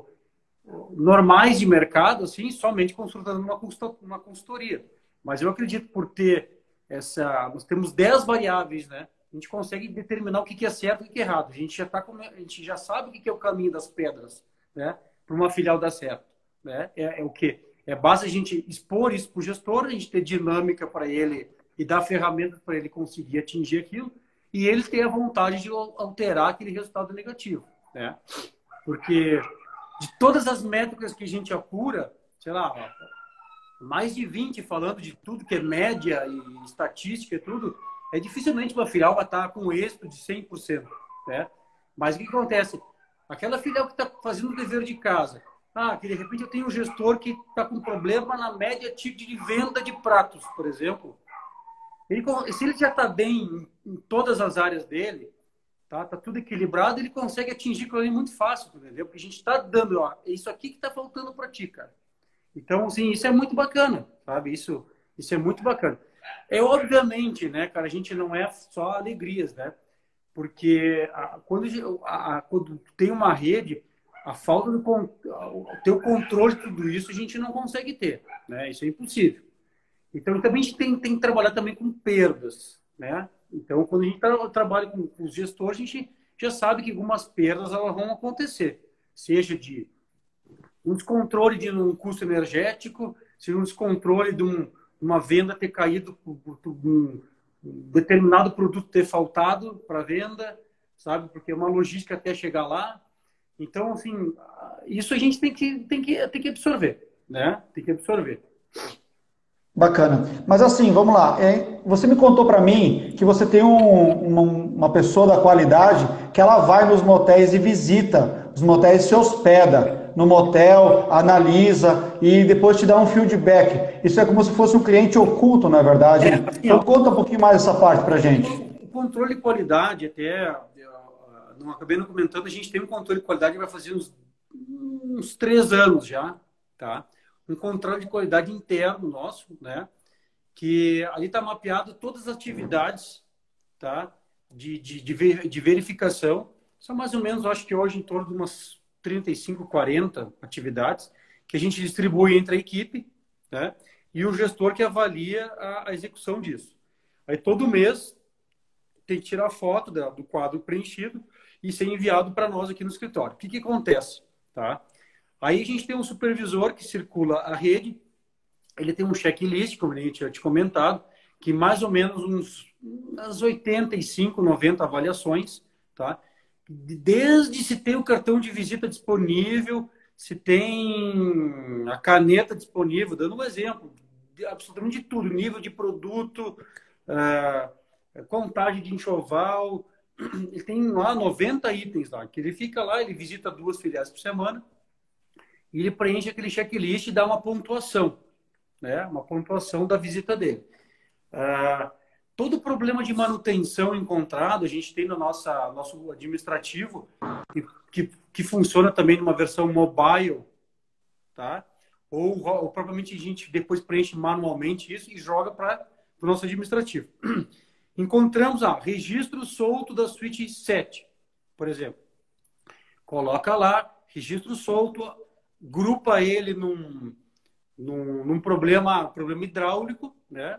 normais de mercado, assim, somente consultando uma consultoria. Mas eu acredito por ter nós temos 10 variáveis, né? A gente consegue determinar o que é certo e o que é errado. A gente já sabe o que é o caminho das pedras, né? Para uma filial dar certo, né? É o quê? É basta a gente expor isso para o gestor, a gente ter dinâmica para ele e dar ferramentas para ele conseguir atingir aquilo e ele ter a vontade de alterar aquele resultado negativo, né? Porque de todas as métricas que a gente apura, sei lá, mais de 20 falando de tudo que é média e estatística e tudo, dificilmente uma filial vai estar com êxito de 100%, né? Mas o que acontece? Aquela filial que está fazendo o dever de casa, que de repente eu tenho um gestor que está com problema na média ticket de venda de pratos, por exemplo. Se ele já está bem em todas as áreas dele, tá tudo equilibrado, ele consegue atingir aquilo ali muito fácil, entendeu? Porque a gente está dando, é isso aqui que está faltando para ti, cara. Então, assim, isso é muito bacana, sabe? Isso é muito bacana. Obviamente, né, cara, a gente não é só alegrias, né? Porque quando tem uma rede, a falta do ter o controle de tudo isso, a gente não consegue ter, né? Isso é impossível. Então, também a gente tem que trabalhar também com perdas, né? Então, quando a gente trabalha com os gestores, a gente já sabe que algumas perdas elas vão acontecer, seja de um descontrole de um custo energético, seja um descontrole de uma venda ter caído, um determinado produto ter faltado para venda, sabe? Porque é uma logística até chegar lá. Então, assim, isso a gente tem que absorver, né? Tem que absorver. Bacana. Mas assim, vamos lá. Você me contou para mim que você tem uma pessoa da qualidade que ela vai nos motéis e visita os motéis, se hospeda no motel, analisa e depois te dá um feedback. Isso é como se fosse um cliente oculto, não é verdade? Assim, Então conta um pouquinho mais essa parte para gente. o controle de qualidade, até não acabei não comentando, a gente tem um controle de qualidade que vai fazer uns 3 anos já, tá? Um controle de qualidade interno nosso, né? Que ali está mapeado todas as atividades, tá? De verificação. São mais ou menos, acho que hoje, em torno de umas 35, 40 atividades que a gente distribui entre a equipe, né? E o gestor que avalia a execução disso. Aí, todo mês, tem que tirar foto do quadro preenchido e ser enviado para nós aqui no escritório. O que acontece? Tá? Aí a gente tem um supervisor que circula a rede, ele tem um checklist, como a gente tinha te comentado, que mais ou menos umas 85, 90 avaliações, tá? Desde se tem o cartão de visita disponível, se tem a caneta disponível, dando um exemplo, absolutamente de tudo, nível de produto, contagem de enxoval, ele tem lá 90 itens lá, que ele fica lá, ele visita 2 filiais por semana, e ele preenche aquele checklist e dá uma pontuação, né? Uma pontuação da visita dele. Todo problema de manutenção encontrado, a gente tem no nosso administrativo, que funciona também numa versão mobile, tá? ou propriamente a gente depois preenche manualmente isso e joga para o nosso administrativo. Encontramos, registro solto da suíte 7, por exemplo. Coloca lá, registro solto, grupa ele num problema hidráulico, né?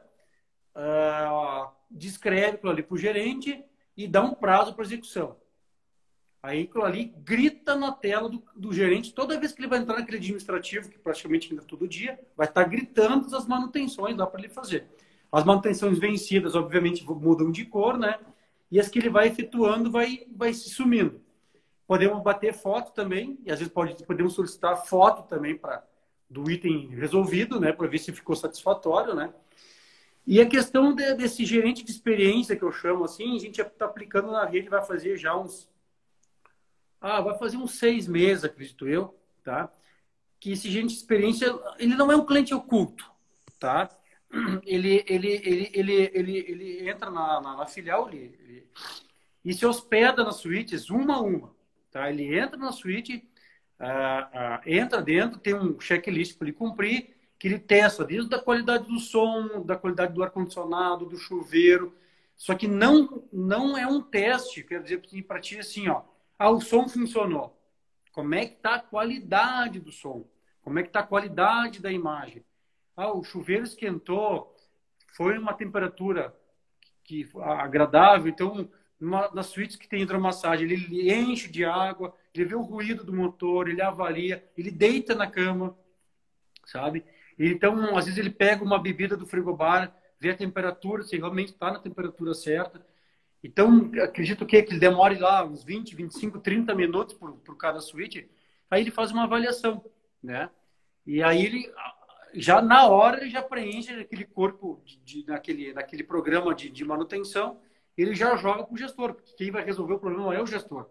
Descreve aquilo ali para o gerente e dá um prazo para execução. Aí aquilo ali grita na tela do gerente, toda vez que ele vai entrar naquele administrativo, que praticamente entra todo dia, vai estar gritando as manutenções lá para ele fazer. As manutenções vencidas, obviamente, mudam de cor, né? E as que ele vai efetuando vai se sumindo. Podemos bater foto também, e às vezes podemos solicitar foto também do item resolvido, né? Para ver se ficou satisfatório, né? E a questão desse gerente de experiência, que eu chamo assim, a gente está aplicando na rede, vai fazer já vai fazer uns 6 meses, acredito eu, tá? Que esse gerente de experiência, ele não é um cliente oculto, tá? Ele entra na filial e se hospeda nas suítes uma a uma, tá? Ele entra na suíte, entra dentro, tem um checklist para ele cumprir, que ele testa desde a qualidade do som, da qualidade do ar-condicionado, do chuveiro. Só que não é um teste, quer dizer, para ti assim, o som funcionou. Como é que está a qualidade do som? Como é que está a qualidade da imagem? O chuveiro esquentou, foi uma temperatura agradável, então nas suítes que tem hidromassagem, ele enche de água, ele vê o ruído do motor, ele avalia, ele deita na cama, sabe? Então, às vezes ele pega uma bebida do frigobar, vê a temperatura, se realmente está na temperatura certa. Então, acredito que ele demore lá uns 20, 25, 30 minutos por cada suíte, aí ele faz uma avaliação, né? E aí ele, já na hora, ele já preenche aquele corpo, naquele programa de manutenção, ele já joga para o gestor, porque quem vai resolver o problema é o gestor.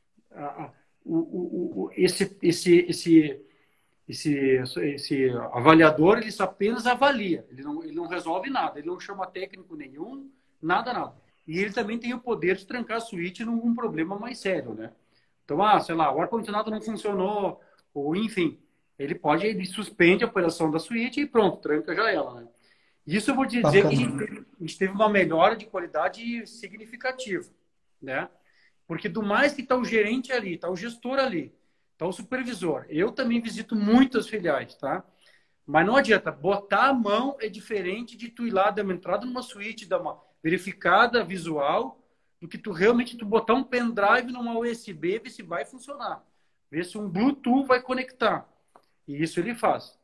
Esse avaliador, ele apenas avalia, ele não resolve nada, ele não chama técnico nenhum, nada. E ele também tem o poder de trancar a suíte num problema mais sério, né? Então, sei lá, o ar-condicionado não funcionou, ou enfim, ele suspende a operação da suíte e pronto, tranca já ela, né? Isso eu vou te dizer que a gente teve uma melhora de qualidade significativa, né? Porque do mais que está o gerente ali, está o gestor ali, está o supervisor. Eu também visito muitas filiais, tá? Mas não adianta, botar a mão é diferente de tu ir lá, dar uma entrada numa suíte, dar uma verificada visual, do que tu realmente botar um pendrive numa USB, ver se vai funcionar. Ver se um Bluetooth vai conectar. E isso ele faz.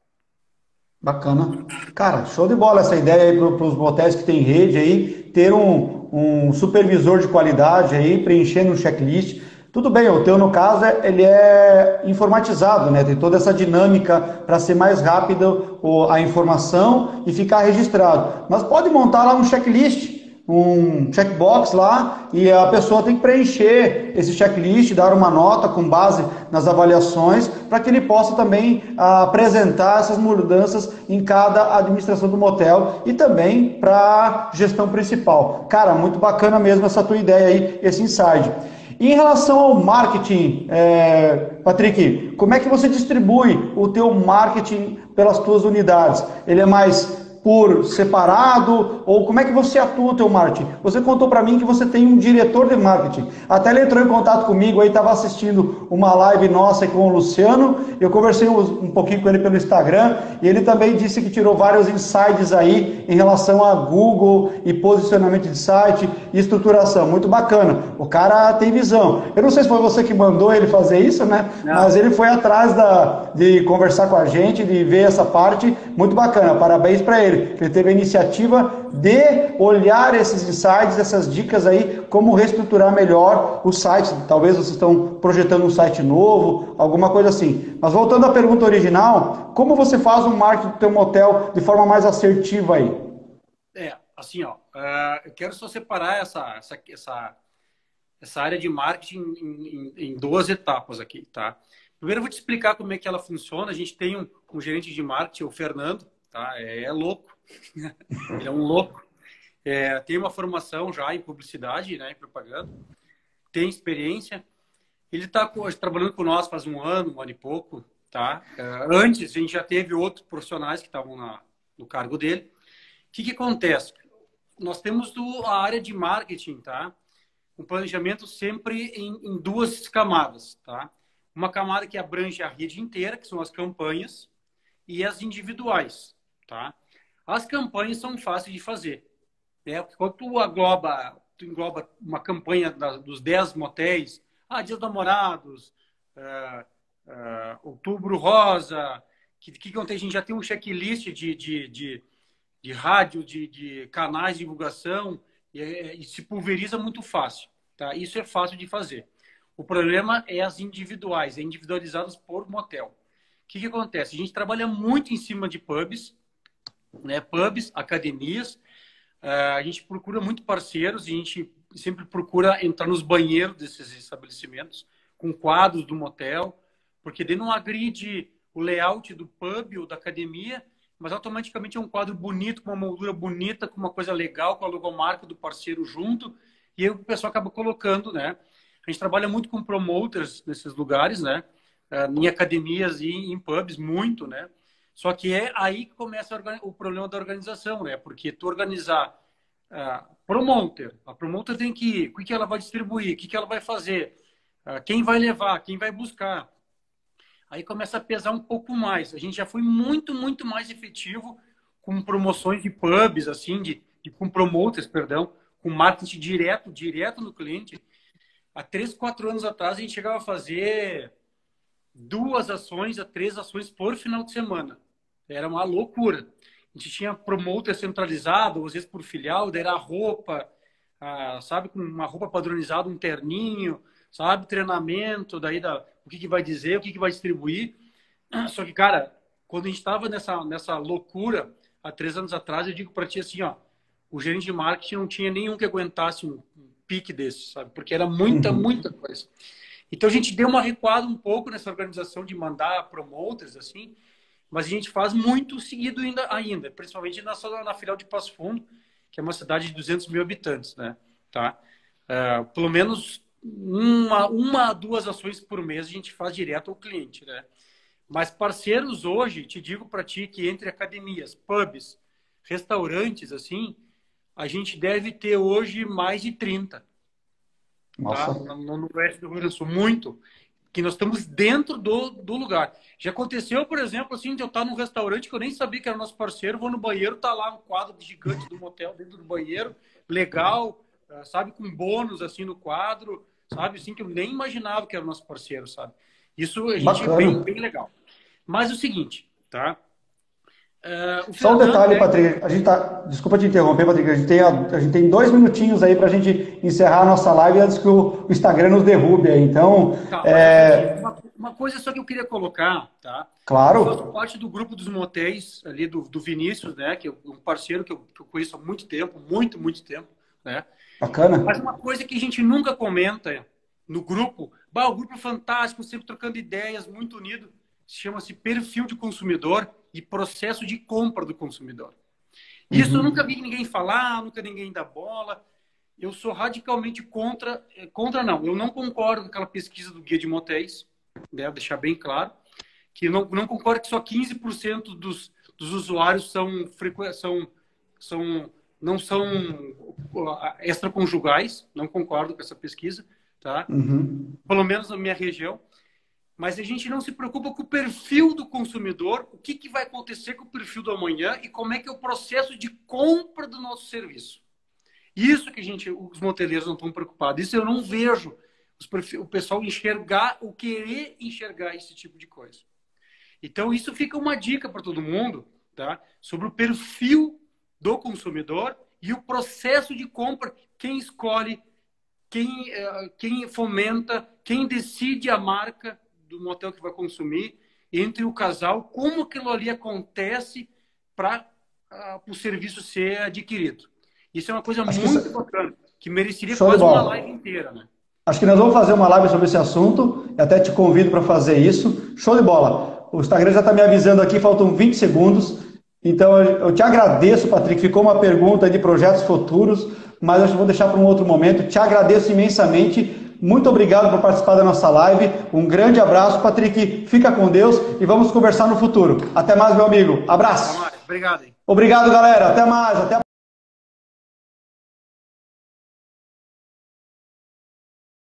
Bacana. Cara, show de bola essa ideia aí para os motéis que tem rede aí, ter um supervisor de qualidade aí, preenchendo um checklist. Tudo bem, o teu, no caso, ele é informatizado, né? Tem toda essa dinâmica para ser mais rápido a informação e ficar registrado. Mas pode montar lá um checklist, um checkbox lá, e a pessoa tem que preencher esse checklist, dar uma nota com base nas avaliações, para que ele possa também apresentar essas mudanças em cada administração do motel e também para a gestão principal. Cara, muito bacana mesmo essa tua ideia aí, esse insight. E em relação ao marketing, Patrick, como é que você distribui o teu marketing pelas tuas unidades? Ele é mais por separado, ou como é que você atua o teu marketing? Você contou para mim que você tem um diretor de marketing. Até ele entrou em contato comigo, aí estava assistindo uma live nossa com o Luciano, eu conversei um pouquinho com ele pelo Instagram, e ele também disse que tirou vários insights aí em relação a Google e posicionamento de site e estruturação. Muito bacana. O cara tem visão. Eu não sei se foi você que mandou ele fazer isso, né? Não. Mas ele foi atrás de conversar com a gente, de ver essa parte. Muito bacana. Parabéns para ele. Ele teve a iniciativa de olhar esses insights, essas dicas aí, como reestruturar melhor o site. Talvez vocês estão projetando um site novo, alguma coisa assim. Mas voltando à pergunta original, como você faz um marketing do teu motel de forma mais assertiva aí? Assim, eu quero só separar essa área de marketing em 2 etapas aqui, tá? Primeiro eu vou te explicar como é que ela funciona. A gente tem um gerente de marketing, o Fernando, tá? É louco. Ele é um louco. Tem uma formação já em publicidade, né, em propaganda. Tem experiência. Ele está trabalhando com nós faz um ano e pouco. tá? Antes, a gente já teve outros profissionais que estavam no cargo dele. O que acontece? Nós temos a área de marketing, tá? Um planejamento sempre em duas camadas, tá? Uma camada que abrange a rede inteira, que são as campanhas, e as individuais, tá? As campanhas são fáceis de fazer, né? Quando tu engloba uma campanha dos 10 motéis, Dia dos Namorados, Outubro Rosa, que a gente já tem um checklist de rádio, de canais de divulgação, e se pulveriza muito fácil, tá? Isso é fácil de fazer. O problema é as individuais, individualizadas por motel. O que acontece? A gente trabalha muito em cima de pubs, né? Pubs, academias. A gente procura muito parceiros, a gente sempre procura entrar nos banheiros desses estabelecimentos, com quadros do motel, porque daí não agride o layout do pub ou da academia, mas automaticamente é um quadro bonito, com uma moldura bonita, com uma coisa legal, com a logomarca do parceiro junto, e aí o pessoal acaba colocando, né? A gente trabalha muito com promoters nesses lugares, né? Em academias e em pubs, muito, né? Só que é aí que começa o problema da organização, né? Porque tu organizar promoter, a promoter tem que ir, o que ela vai distribuir, o que ela vai fazer, quem vai levar, quem vai buscar. Aí começa a pesar um pouco mais. A gente já foi muito, muito mais efetivo com promoções de pubs, assim, com promoters, perdão, com marketing direto no cliente. Há 3, 4 anos atrás, a gente chegava a fazer 2 ações a 3 ações por final de semana. Era uma loucura. A gente tinha promoter centralizado, às vezes por filial, daí era roupa, sabe, com uma roupa padronizada, um terninho, sabe, treinamento, daí o que vai dizer, o que vai distribuir. Só que, cara, quando a gente estava nessa loucura, há 3 anos atrás, eu digo para ti assim, ó, o gerente de marketing não tinha nenhum que aguentasse um pique desse, sabe, porque era muita coisa. Então a gente deu uma recuada um pouco nessa organização de mandar promoters, assim, mas a gente faz muito seguido ainda, principalmente na filial de Passo Fundo, que é uma cidade de 200 mil habitantes, né? Tá? Pelo menos uma a 2 ações por mês a gente faz direto ao cliente, né? Mas parceiros hoje, te digo para ti que entre academias, pubs, restaurantes, assim, a gente deve ter hoje mais de 30. Nossa. Tá? No oeste do Rio Grande do Sul, muito. Que nós estamos dentro do lugar. Já aconteceu, por exemplo, assim, de eu estar num restaurante que eu nem sabia que era nosso parceiro, vou no banheiro, tá lá um quadro gigante do motel dentro do banheiro, legal, sabe, com bônus, assim, no quadro, sabe, assim, que eu nem imaginava que era nosso parceiro, sabe. Isso a gente é bem legal. Mas é o seguinte, tá? Só um detalhe, Patrick, desculpa te interromper, Patrick, a gente tem 2 minutinhos aí para a gente encerrar a nossa live antes que o Instagram nos derrube aí, então... Uma coisa só que eu queria colocar, tá? Claro. Eu faço parte do grupo dos motéis ali do Vinícius, né? Que é um parceiro que eu conheço há muito tempo, muito tempo, né? Bacana. Mas uma coisa que a gente nunca comenta no grupo, o grupo é fantástico, sempre trocando ideias, muito unido, chama-se perfil de consumidor e processo de compra do consumidor. Isso eu nunca vi ninguém falar, nunca ninguém dar bola. Eu sou radicalmente contra não, eu não concordo com aquela pesquisa do Guia de Motéis, devo deixar bem claro, que eu não concordo que só 15% dos usuários não são extraconjugais, não concordo com essa pesquisa, tá? Pelo menos na minha região. Mas a gente não se preocupa com o perfil do consumidor, o que vai acontecer com o perfil do amanhã e como é que é o processo de compra do nosso serviço. Isso que os moteleiros não estão preocupados. Isso eu não vejo o pessoal querer enxergar esse tipo de coisa. Então, isso fica uma dica para todo mundo, tá? Sobre o perfil do consumidor e o processo de compra, quem escolhe, quem fomenta, quem decide a marca do motel que vai consumir, entre o casal, como aquilo ali acontece para o serviço ser adquirido. Isso é uma coisa muito bacana, que mereceria quase uma live inteira, né? Acho que nós vamos fazer uma live sobre esse assunto, até te convido para fazer isso. Show de bola! O Instagram já está me avisando aqui, faltam 20 segundos, então eu te agradeço, Patrick, ficou uma pergunta de projetos futuros, mas eu vou deixar para um outro momento. Te agradeço imensamente. Muito obrigado por participar da nossa live. Um grande abraço, Patrick. Fica com Deus e vamos conversar no futuro. Até mais, meu amigo. Abraço. Até mais. Obrigado. Hein? Obrigado, galera. Até mais. Até a